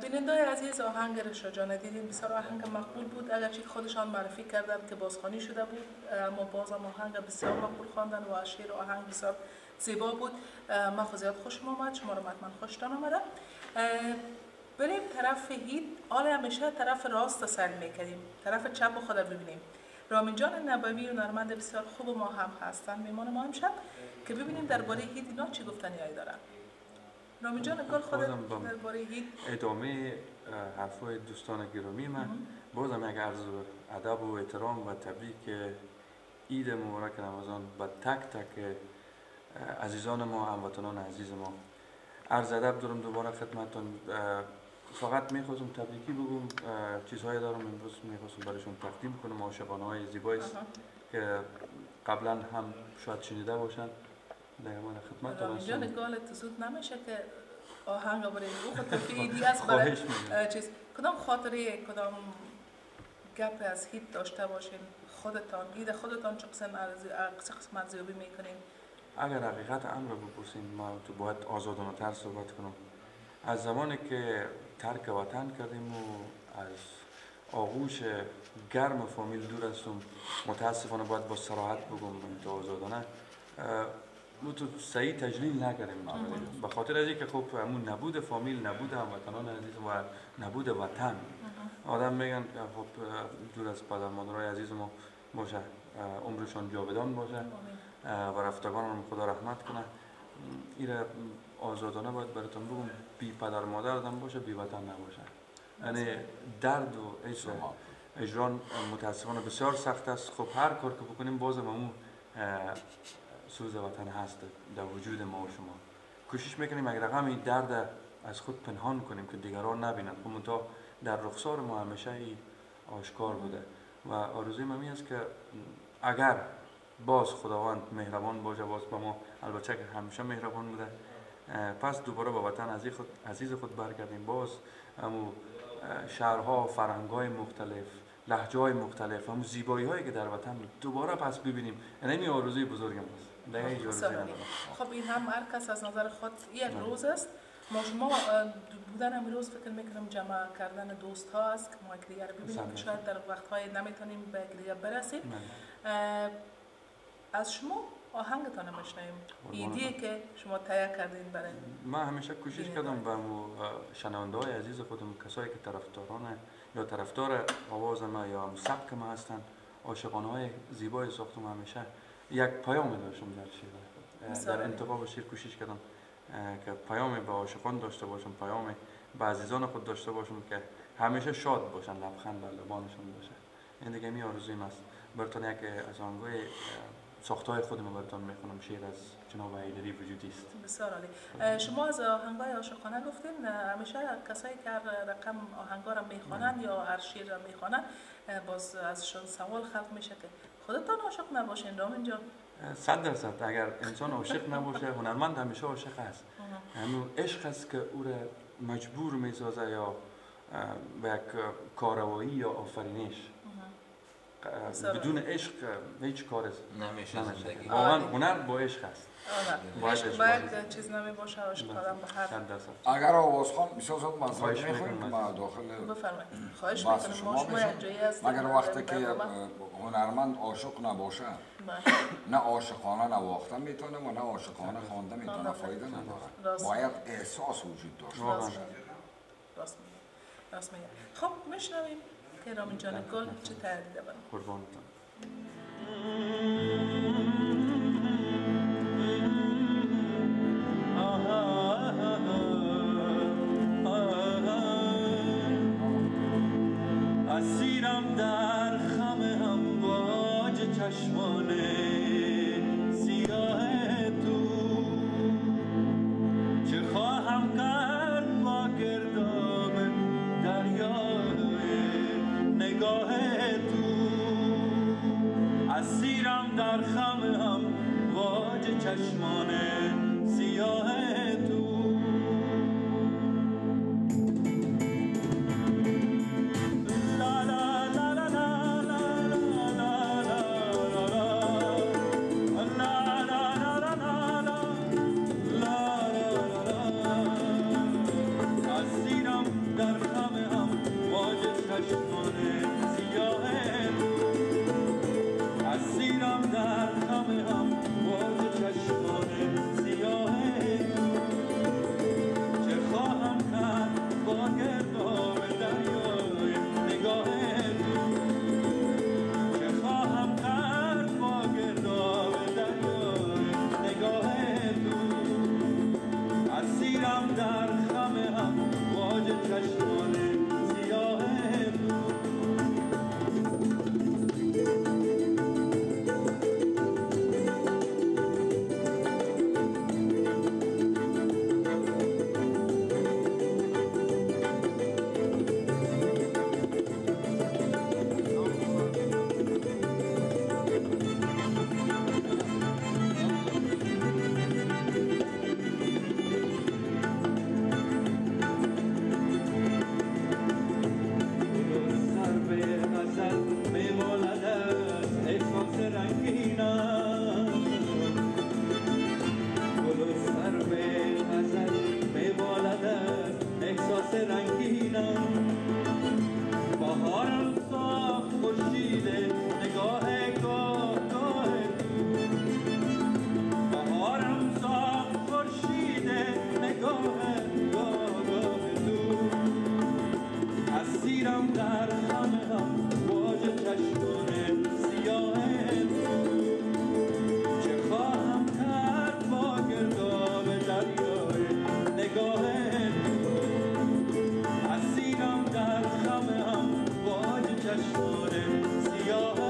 بینندای عزیز آهنگ رشا جان دیدین بسیار آهنگ مقبول بود، اگرچه خودشان معرفی کردند که بازخوانی شده بود، اما بازم آهنگ بسیار مقبول خواندن و شعر و آهنگ بسیار زیبا بود. من خود زیاد خوشم آمد، شما رو حتما خوشتان آمده. بریم طرف هید. آل همیشه طرف راست سعی میکنیم، طرف چپ خود ببینیم. رامین جان نبوی و هنرمند بسیار خوب ما هم هستن، میمان ما امشب که ببینیم درباره هید اینا چی گفتنیایی دارن. رامین جان گل خود درباره هید ادامه حرفای دوستان گرامی من بازم یک عرض ادب و احترام و تبریک عید مبارک رمضان به تک تک عزیزان ما، هموطنان عزیز ما. عرض ادب دارم دوباره خدمتتون. فقط میخواستم تبریکی بگم، چیزهایی دارم امروز میخواستم برایشون تقدیم کنم، عاشقانه های زیبایی است که قبلا هم شاید شنیده باشن. دیگه من خدمت رامین جان گالت زود نمیشه که آهنگ برای او تفیدی است برای چیز کدام خاطره کدام گپ از هیت داشته باشین خودتان، اید خودتان چه قسم چه قسم ارزیابی میکنین؟ اگر حقیقت امر رو بپرسین ما تو باید آزادانه تر صحبت کنم. از زمانی که ترک وطن کردیم و از آغوش گرم فامیل دور هستم، متاسفانه باید با صراحت بگم تو آزادانه ما تو صحیح تجلیل نکردیم به خاطر از اینکه خب همون نبود فامیل، نبود هموطنان عزیز و نبود وطن. آدم میگن خب دور از پدر مادرای عزیز ما باشه، عمرشان جاودان باشه و رفتگان خدا رحمت کنه. ایره آزادانه باید براتون بگم بی پدر مادر آدم باشه بی وطن نباشه. یعنی درد و اجران متاسفانه بسیار سخت است. خب هر کار که بکنیم بازم اون سوز وطن هست در وجود ما و شما. کوشش میکنیم اگر رقم این درد از خود پنهان کنیم که دیگران نبینند. خب منتها در رخسار ما همیشه این آشکار بوده و آرزوی من این است که اگر باز خداوند مهربان باشه، باز با ما البته که همیشه مهربان بوده، پس دوباره با وطن عزیز خود, عزیز خود برگردیم. باز همون شهرها، فرهنگ‌های مختلف، لهجه‌های مختلف، همون زیبایی‌هایی که در وطن دوباره پس ببینیم. یعنی این آرزوی بزرگم است. خب این هم هر کس از نظر خود یک روز است. ما شما بودن امروز فکر میکنم جمع کردن دوست ها است که ما یک دیگر ببینیم، شاید در وقت های نمیتونیم به یک دیگر برسیم. از شما آهنگتان میشنویم، ایدیه که شما تهیه کردین برای من همیشه کوشش کردم به شنونده های عزیز خودم، کسایی که طرفداران یا طرفدار آواز ما یا سبک ما هستن، عاشقانه های زیبای ساختم، همیشه یک پیام داشتم در شعر، در انتخاب شعر کوشش کردم که پیامی به عاشقان داشته باشم، پیامی به عزیزان خود داشته باشم که همیشه شاد باشن، لبخند بر لبانشون باشه. این دیگه می آرزویم است. براتون یک از آهنگای ساختای خودم براتون میخونم، شعر از جناب ایدری وجودی است. بسیار عالی. شما از آهنگای عاشقانه گفتین، همیشه کسایی که رقم آهنگا را میخوانن یا هر شعر را میخوانن باز ازشون سوال خلق میشه که خودتان عاشق نباشین رامین جان؟ صد درصد. اگر انسان عاشق نباشه، هنرمند همیشه عاشق است. همون عشق است که او را مجبور میسازه یا به یک کارروایی یا آفرینش. بدون عشق هیچ کار نمیشه. واقعا هنر با عشق است. عشق با یک چیز نمی باشه، عاشق آدم به هر. اگر آوازخوان میسازد مزاج میخواییم که ما داخل بفرمایید. خواهش میکنم. ما شما یک جایی هستیم. مگر وقتی که هنرمند عاشق نباشه، نه عاشقانه نواخته میتونه و نه عاشقانه خوانده میتونه، فایده نداره. باید احساس وجود داشته باشه. راست میگه. راست میگه. خب میشنویم که رامین جان گل چه تعریده برام. قربانتون. اسیرم در خم امواج چشمان سیاه تو، چه خواهم کرد با گرداب دریای نگاه تو. اسیرم در نگاه گاه گاه تو اسیرم در خمه هم باج چشمان سیاه چه خواهم کرد با گرداب دریای نگاه اسیرم در خمه هم باج چشمان سیاه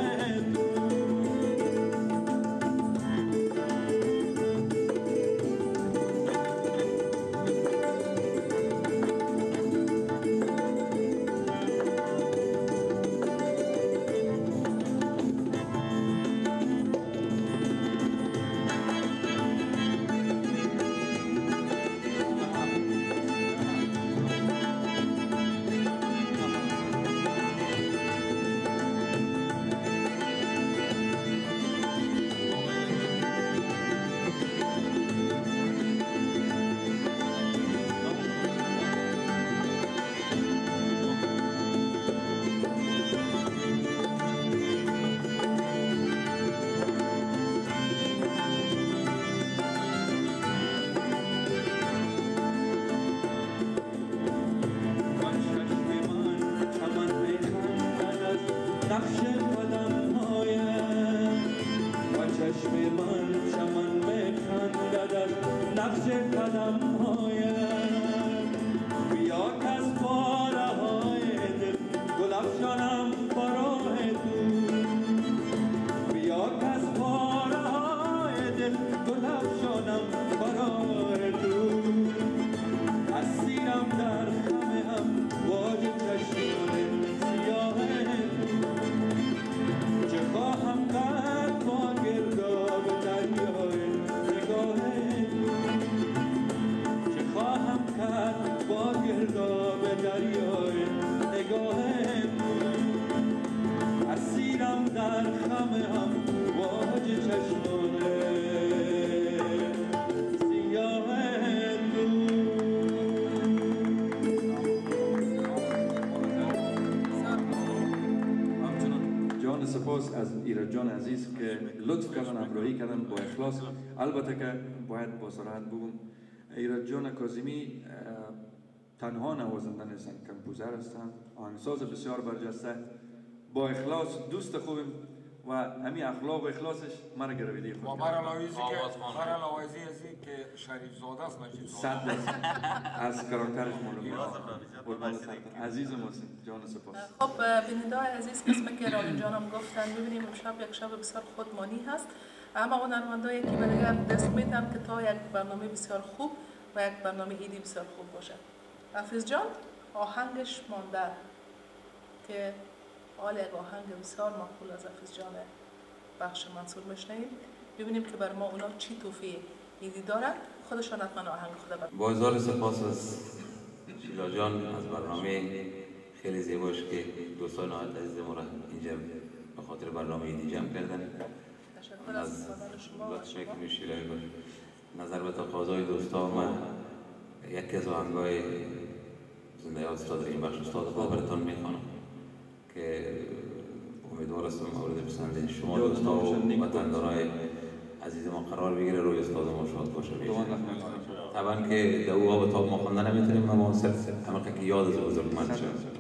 جان عزیز که لطف کردن همراهی کردن با اخلاص. البته که باید با صراحت بگم ایراد جان کاظمی تنها نوازنده نیستن، کمپوزر هستن، آهنگساز بسیار برجسته، با اخلاص دوست خوبیم و همین اخلاق و اخلاصش مرا گرویده خود. و برعلاوه ازی که شریف زاده است نجیب صد از کاراکترش معلومه. عزیزم حسین جان سپاس. خب بیننده‌های عزیز، قسمت که رامین جانم گفتن ببینیم امشب یک شب بسیار خودمانی هست، اما هنرمندان یکی به دیگر دست میدم که تا یک برنامه بسیار خوب و یک برنامه ایدی بسیار خوب باشه. حافظ جان آهنگش مانده که حال یک آهنگ بسیار مقبول از حافظ جان بخش منصور میشنویم، ببینیم که بر ما اونا چی توفیق ایدی دارن، خودشان حتما آهنگ خود بر با هزار سپاس از شیلا جان از برنامه خیلی زیباش که دوستان نهایت عزیز ما را اینجا به خاطر برنامه ایدی جمع کردن. تشکر از شما و شما. شیلا نظر به تقاضای دوستان من یکی از آهنگای زنده استاد این بخش استاد خواه براتون میخوانم که امیدوار هستم مورد پسند شما دوستا و وطندارای عزیز ما قرار بگیره، روی استاد ما شاد باشه. طبعا که دو آب و تاب ما خوانده نمیتونیم، اما صرف همه که یاد از بزرگمند شد.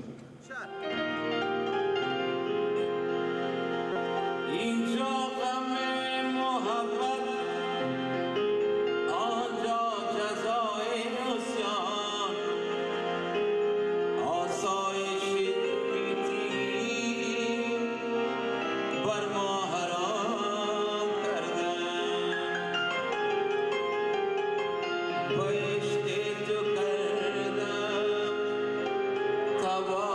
اینجا غم محبت، آنجا جزای عصیان، آسایش گیتی بر ما حرام کردن، بهشت تو کردم تبا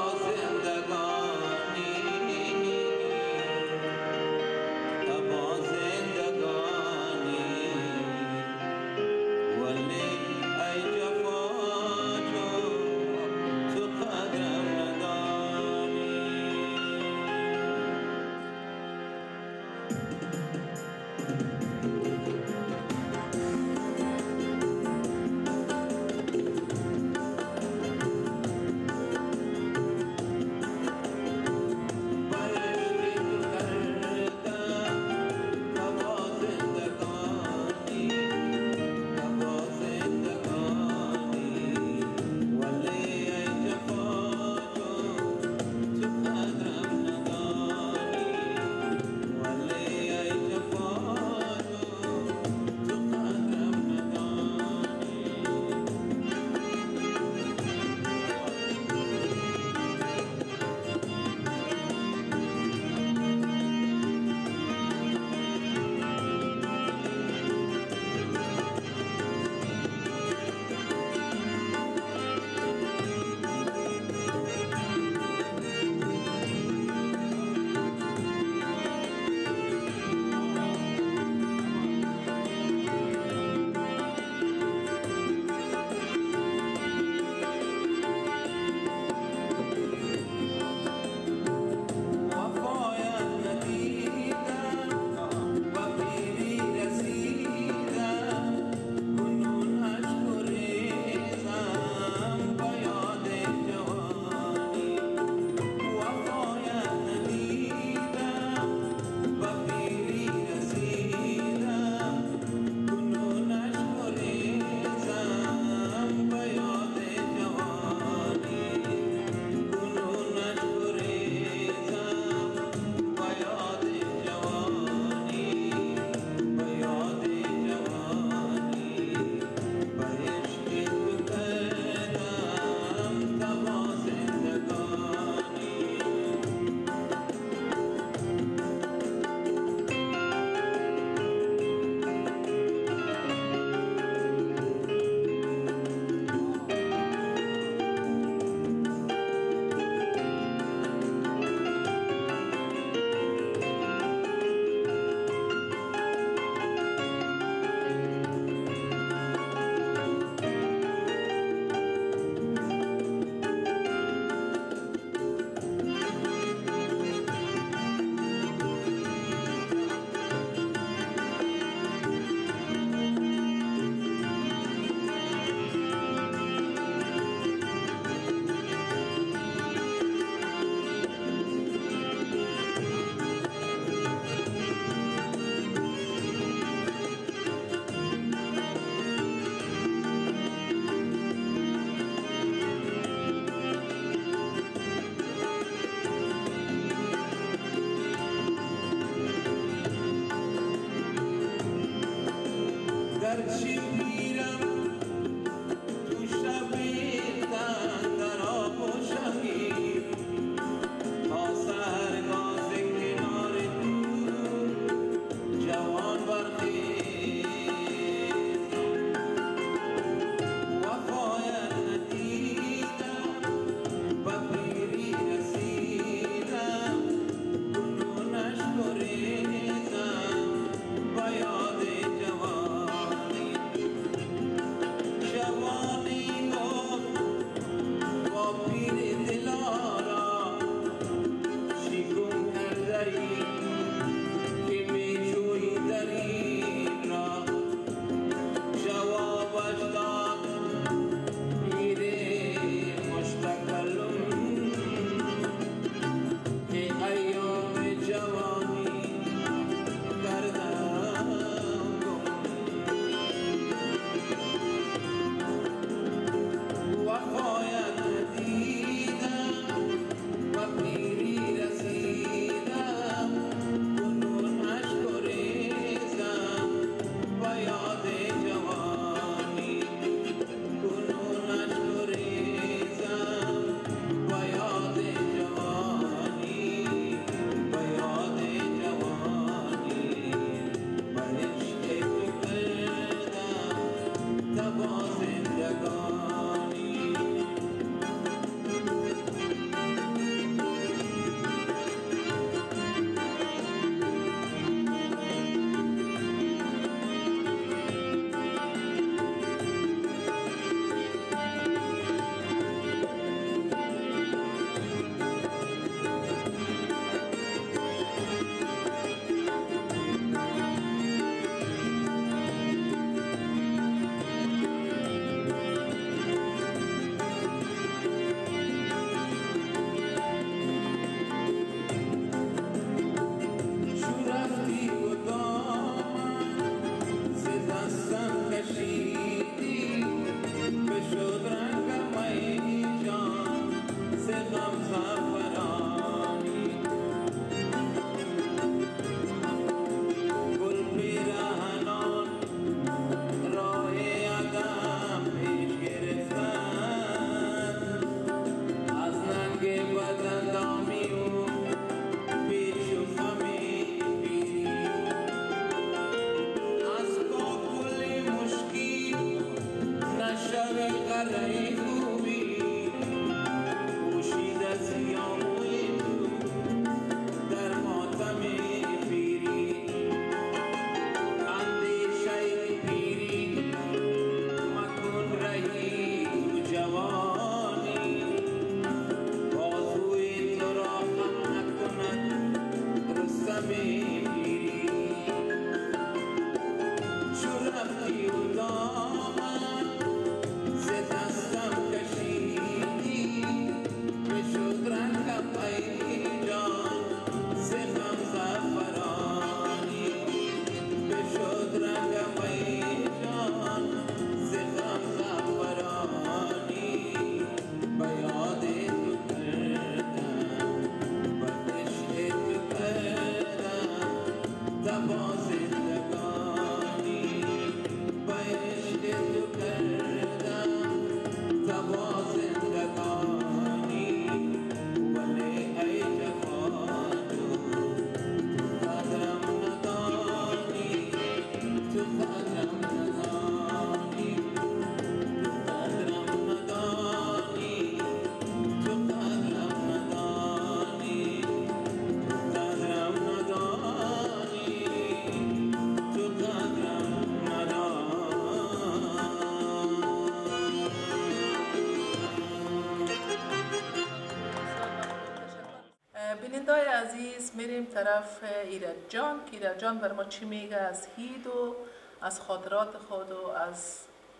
بینندای عزیز میریم طرف ایرج جان که ایرج جان بر ما چی میگه از هید و از خاطرات خود و از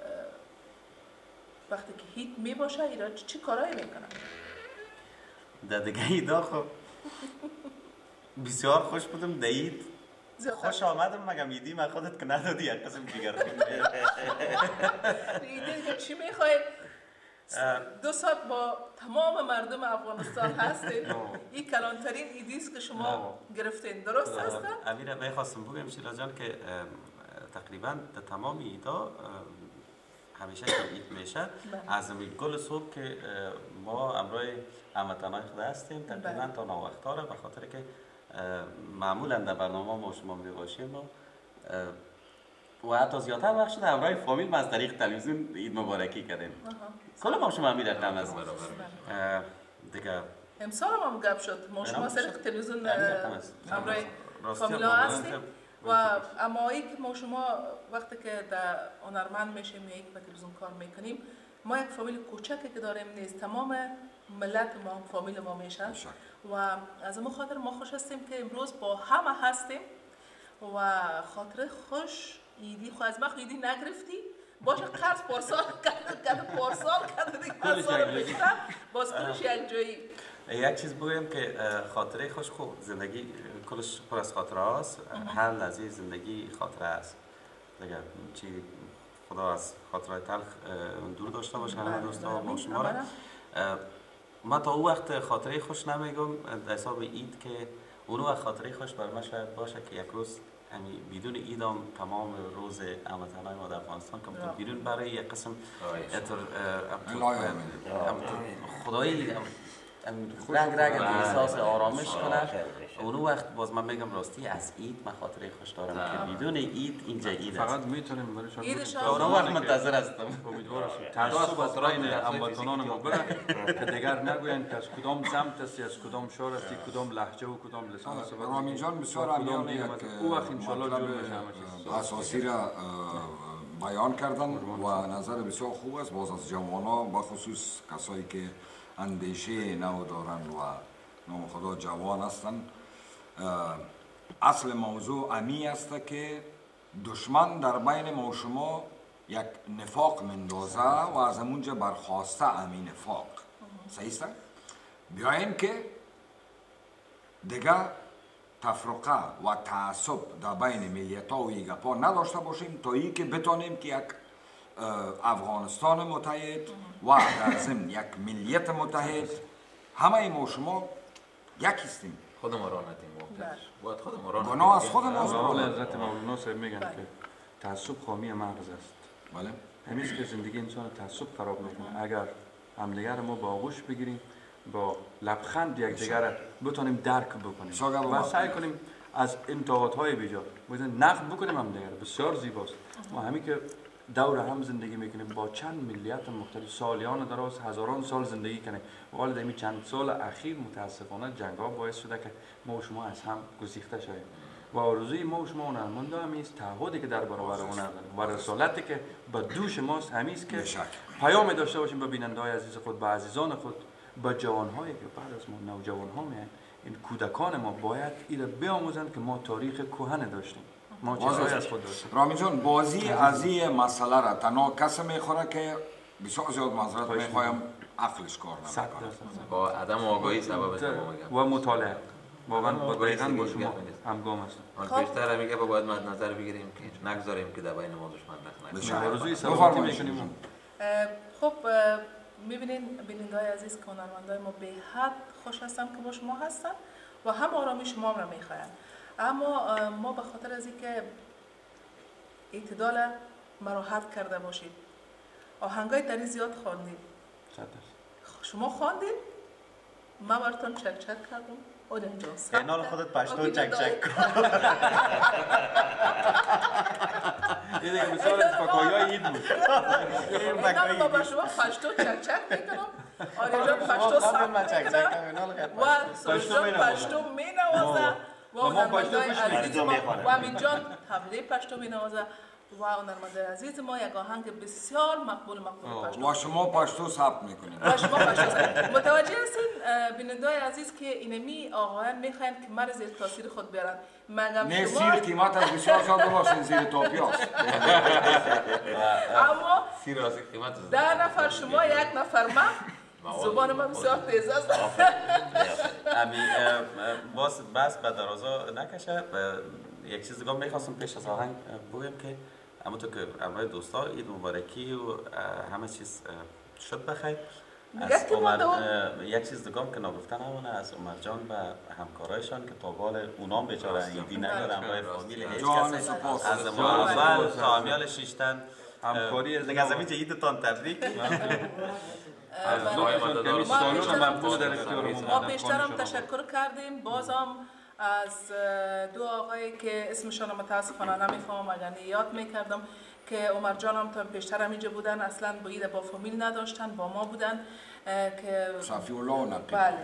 وقتی که هید میباشه ایرج چی کارایی میکنه؟ در دیگه ایدا خب بسیار خوش بودم دید خوش آمدم مگم ایدی من خودت که ندادی یک قسم دیگر ایدی چی میخواید؟ دو ساعت با تمام مردم افغانستان هستید این کلانترین ایدیست که شما گرفتین درست هستن؟ امیر میخواستم بگم شیلا جان که تقریبا در تمام ایدا همیشه که اید میشه از گل صبح که ما امروی هموطنای خود هستیم تقریبا تا ناوقتاره به خاطر که معمولا در برنامه ما شما میباشیم و حتی زیادتر وقت شده همراه فامیل ما از طریق تلویزیون عید مبارکی کردیم کل ما شما امیر رقم است دیگه امسال هم گپ شد ما شما از طریق تلویزیون همراه فامیل ها هستیم و اما ای که ما شما وقتی که در هنرمند میشیم یا یک به تلویزیون کار میکنیم ما یک فامیل کوچکی که داریم نیست تمام ملت ما فامیل ما میشه و از اون خاطر ما خوش هستیم که امروز با همه هستیم و خاطر خوش ایدی خو از ما ایدی نگرفتی باشه قرض پارسال کرد پارسال کرد دیگه پارسال باز کلش یک جایی یک چیز بگویم که خاطره خوش خوب زندگی کلش پر از خاطره است هر لحظه زندگی خاطره است دیگه چی خدا از خاطره تلخ دور داشته باشه همه دوستا با شما را ما تا اون وقت خاطره خوش نمیگم در حساب اید که اون وقت خاطره خوش بر من شاید باشه که یک روز یعنی بدون ایدام تمام روز هموطنای ما در افغانستان که بیرون برای یک قسم خدایی رنگ رنگ احساس آرامش کنه اون وقت باز من میگم راستی از عید من خاطره خوش دارم که بدون عید اینجا عید است فقط میتونیم برای شما اون وقت منتظر هستم امیدوارم تعصب از رای هموطنان ما بره که دیگر نگویند که از کدام سمت است از کدام شهر است کدام لهجه و کدام لسان است رامین جان بسیار امیان یک او وقت ان شاء الله جور میشه اساسی را بیان کردن و نظر بسیار خوب است باز از جوان‌ها بخصوص کسایی که اندیشه نو دارن و نام خدا جوان هستن اصل موضوع امی است که دشمن در بین ما و شما یک نفاق مندازه و از همونجا برخواسته امی نفاق صحیح است؟ بیاین که دیگه تفرقه و تعصب در بین ملیت ها و ایگپا نداشته باشیم تا ای که بتانیم که یک افغانستان متحد و در ضمن یک ملیت متحد همه ما شما یک هستیم خود ما را ندیم باید خود ما را ندیم گناه از خود ما اول حضرت مولانا صاحب میگن که تعصب خامی مغز است بله همیشه که زندگی انسان تعصب خراب میکنه اگر همدیگر ما با آغوش بگیریم با لبخند یکدیگر بتونیم درک بکنیم و سعی کنیم از انتقادهای بیجا بزن نقد بکنیم همدیگر بسیار زیباست و همین که دور هم زندگی میکنیم، با چند ملیت مختلف سالیان دراز هزاران سال زندگی کنیم. ولی در این چند سال اخیر متاسفانه جنگ ها باعث شده که ما و شما از هم گسیخته شویم و آرزوی ما و شما هنرمندا هم است تعهدی که در برابر هنر داریم و رسالتی که به دوش ماست همیست که پیام داشته باشیم به بیننده‌های عزیز خود، به عزیزان خود، به جوان‌هایی که بعد از ما نوجوان‌ها میان. این کودکان ما باید اینا بیاموزند که ما تاریخ کهن داشتیم، ما چیزایی از خود داشتیم. رامین جان بازی از این مسئله را تنها کسی میخوره که بسیار زیاد معذرت میخوایم عقلش کار نمیکنه، با عدم آگاهی سبب تمام و مطالعه واقعا دقیقاً با شما همگام هستم. آن بیشتر میگه باید مد نظر بگیریم که نگذاریم که در بین ما دشمن نکنه. آرزوی سلامتی میکنیم. خب میبینین بینندگان عزیز که هنرمندای ما به حد خوش هستم که با شما هستن و هم آرامی شما را میخواین، اما ما به خاطر از اینکه اعتدال مراحت کرده باشید آهنگای دری زیاد خواندید. شما خواندید، من براتون چک چک کردم. آدم جان کانال خودت پشتو چک چک کن. این دیگه مثال فکایای اید بود. من با شما پشتو چک چک میکنم. آریا جان پشتو سام میکنم و سوژان پشتو مینوازه و هنرمندای عزیز ما و امین جان تبله پشتو مینوازه و هنرمندای عزیز ما یک آهنگ بسیار مقبول مقبول پشتو و شما پشتو ثبت میکنید. و شما پشتو ثبت متوجه هستین بینندگان عزیز که اینمی آقایان میخواین که مرا زیر تاثیر خود بیارن. مگم نه شما سیر قیمت از بسیار زیاد باشین زیر تاپیاست. اما سیر از قیمت ده نفر شما یک نفر من زبان من بسیار تیز است. امی باز بس به درازا نکشه. یک چیز دیگه میخواستم پیش از آهنگ بگم که همونطور که همراه دوستا عید مبارکی و همه چیز شد بخیر. از عمر یک چیز دیگه که نگفتن همونه از عمر جان و همکارایشان که تا بال اونام بیچاره ایدی نگرد همراه فامیل هیچ کسی از ما اول تا امیال شیشتن همکاری از دیگه از همینجا عیدتان تبریک. ما پیشترم تشکر کردیم. بازم از دو آقایی که اسمشان متاسفانه نمیفهمم اگر یاد میکردم که عمر جان هم تا پیشتر هم اینجا بودن، اصلا با ایده با فامیل نداشتن، با ما بودن که صفی الله و نقیب. بله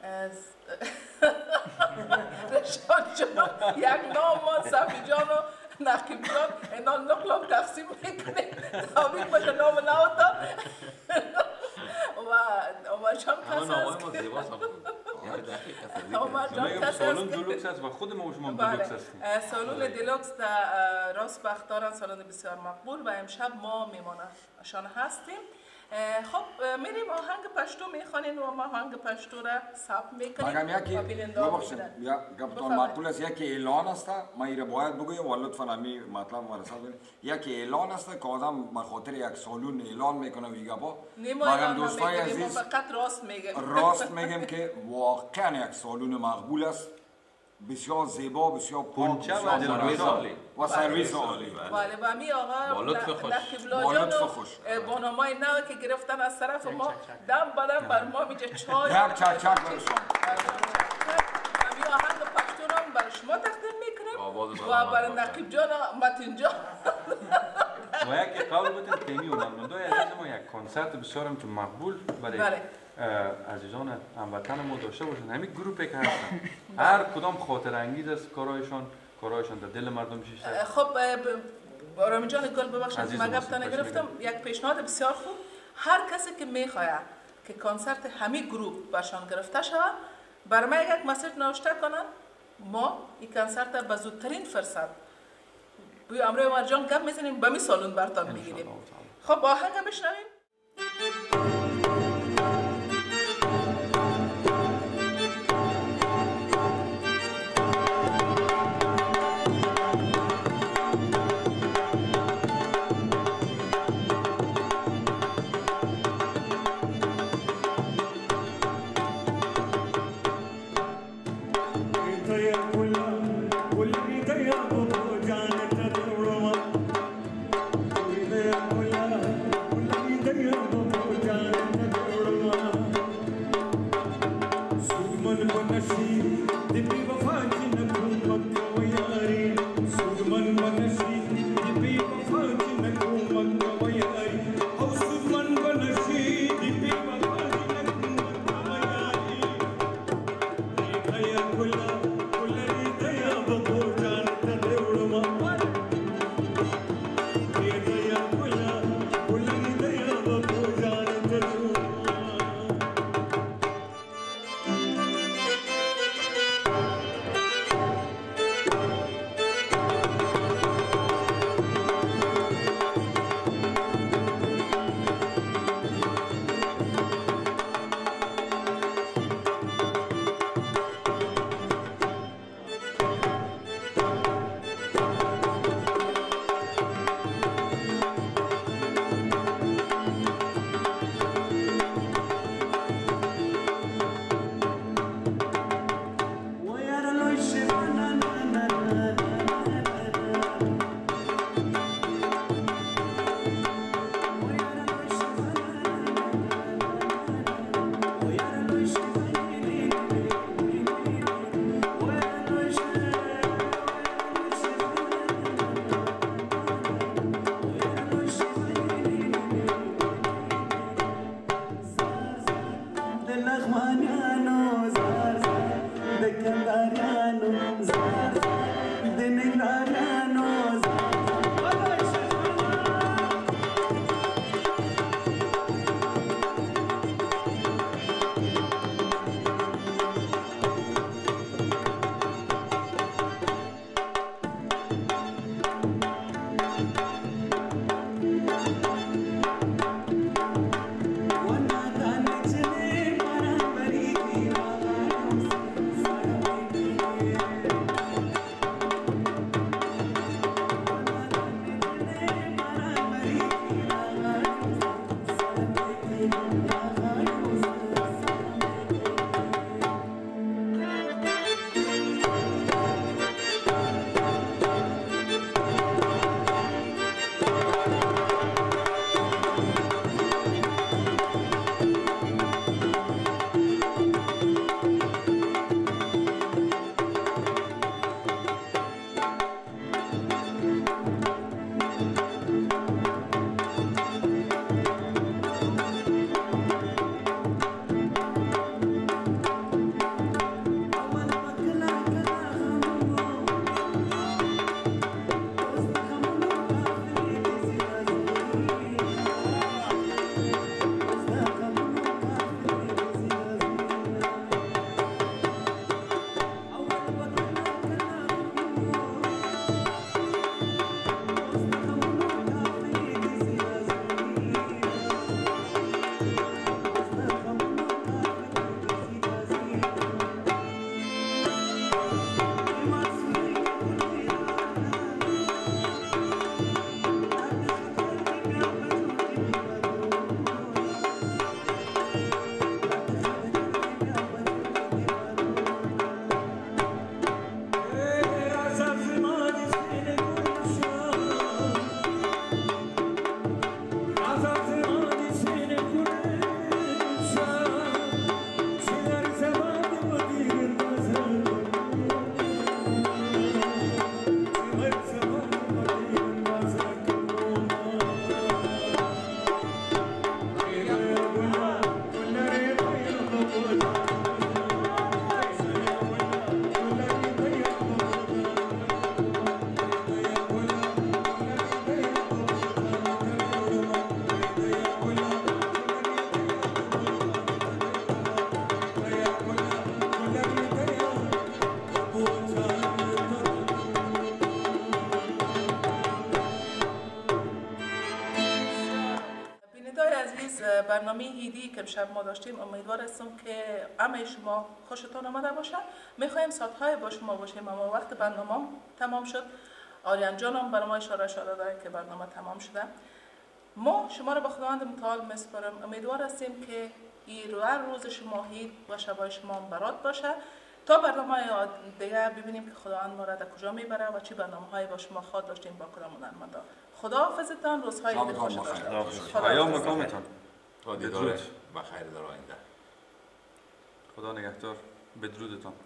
رشاد جان یک نام ما صفی جان و نقیب جان اینا نقلام تقسیم میکنه تابیق باشه نام نوتا و عمر جان کس هست که عمر جان کس سالون دلوکس هست و خود ما و شما دلوکس هستیم. سالون دلوکس در راست بختارن، سالون بسیار مقبول و امشب ما میمانشان هستیم. خب میریم آهنگ پشتو میخوانین و ما آهنگ پشتو را ثبت میکنیم. مگم یکی ببخشید یا گفتان معقول است یکی اعلان است ما ایره باید بگویم و لطفا همی مطلب ورسد کنید. یکی اعلان است که آدم به خاطر یک سالون اعلان میکنه و گپا مگم دوستای عزیز فقط راست میگم راست میگم که واقعا یک سالون مقبول است، بسیار زیبا، بسیار پاک و سرویس عالی. بله و امی آقا با لطف خوش با لطف خوش بانامای نو که گرفتن از طرف ما دم بدم بر ما میگه چای یک چک چک برای شما. امی آهنگ پشتو را برای شما تقدیم میکنیم و برای نقیب جان متین جان و یک قول بودیم تیمی و هنرمندای عزیز ما یک کنسرت بسیار هم که مقبول برای عزیزان هموطن ما داشته باشن. همین گروپی که هستن هر کدام خاطر انگیز است کارایشان کارایشان در دل مردم شیشه. خب رامی جان گل ببخشید من گفتن گرفتم یک پیشنهاد بسیار خوب. هر کسی که میخواد که کنسرت همین گروپ برشان گرفته شود بر ما یک مسیج نوشته کنن، ما این کنسرت به زودترین فرصت بوی امروی عمر جان گپ میزنیم به می سالون برتان میگیریم. خب آهنگ بشنویم. Thank you. جوانانو زار زار دکنداریانو زار زار دنگداریانو زار برنامه ایدی که امشب ما داشتیم امیدوار هستم که همه شما خوشتون آمده باشه. میخوایم ساعت‌های با شما باشیم اما وقت برنامه تمام شد. آریان جانم برای ما اشاره اشاره داره که برنامه تمام شده. ما شما رو به خداوند متعال میسپارم. امیدوار هستیم که این روز شما عید و شبای شما برات باشه. تا برنامه دیگه ببینیم که خداوند ما را در کجا میبره و چی برنامه‌های با شما خواهد داشتیم با کدام هنرمندا. خداحافظتان، روزهای عید خوش داشته باشید. پیام مکامتان. تا دیدار بخیر در آینده. خدا نگهدار. بدرودتان.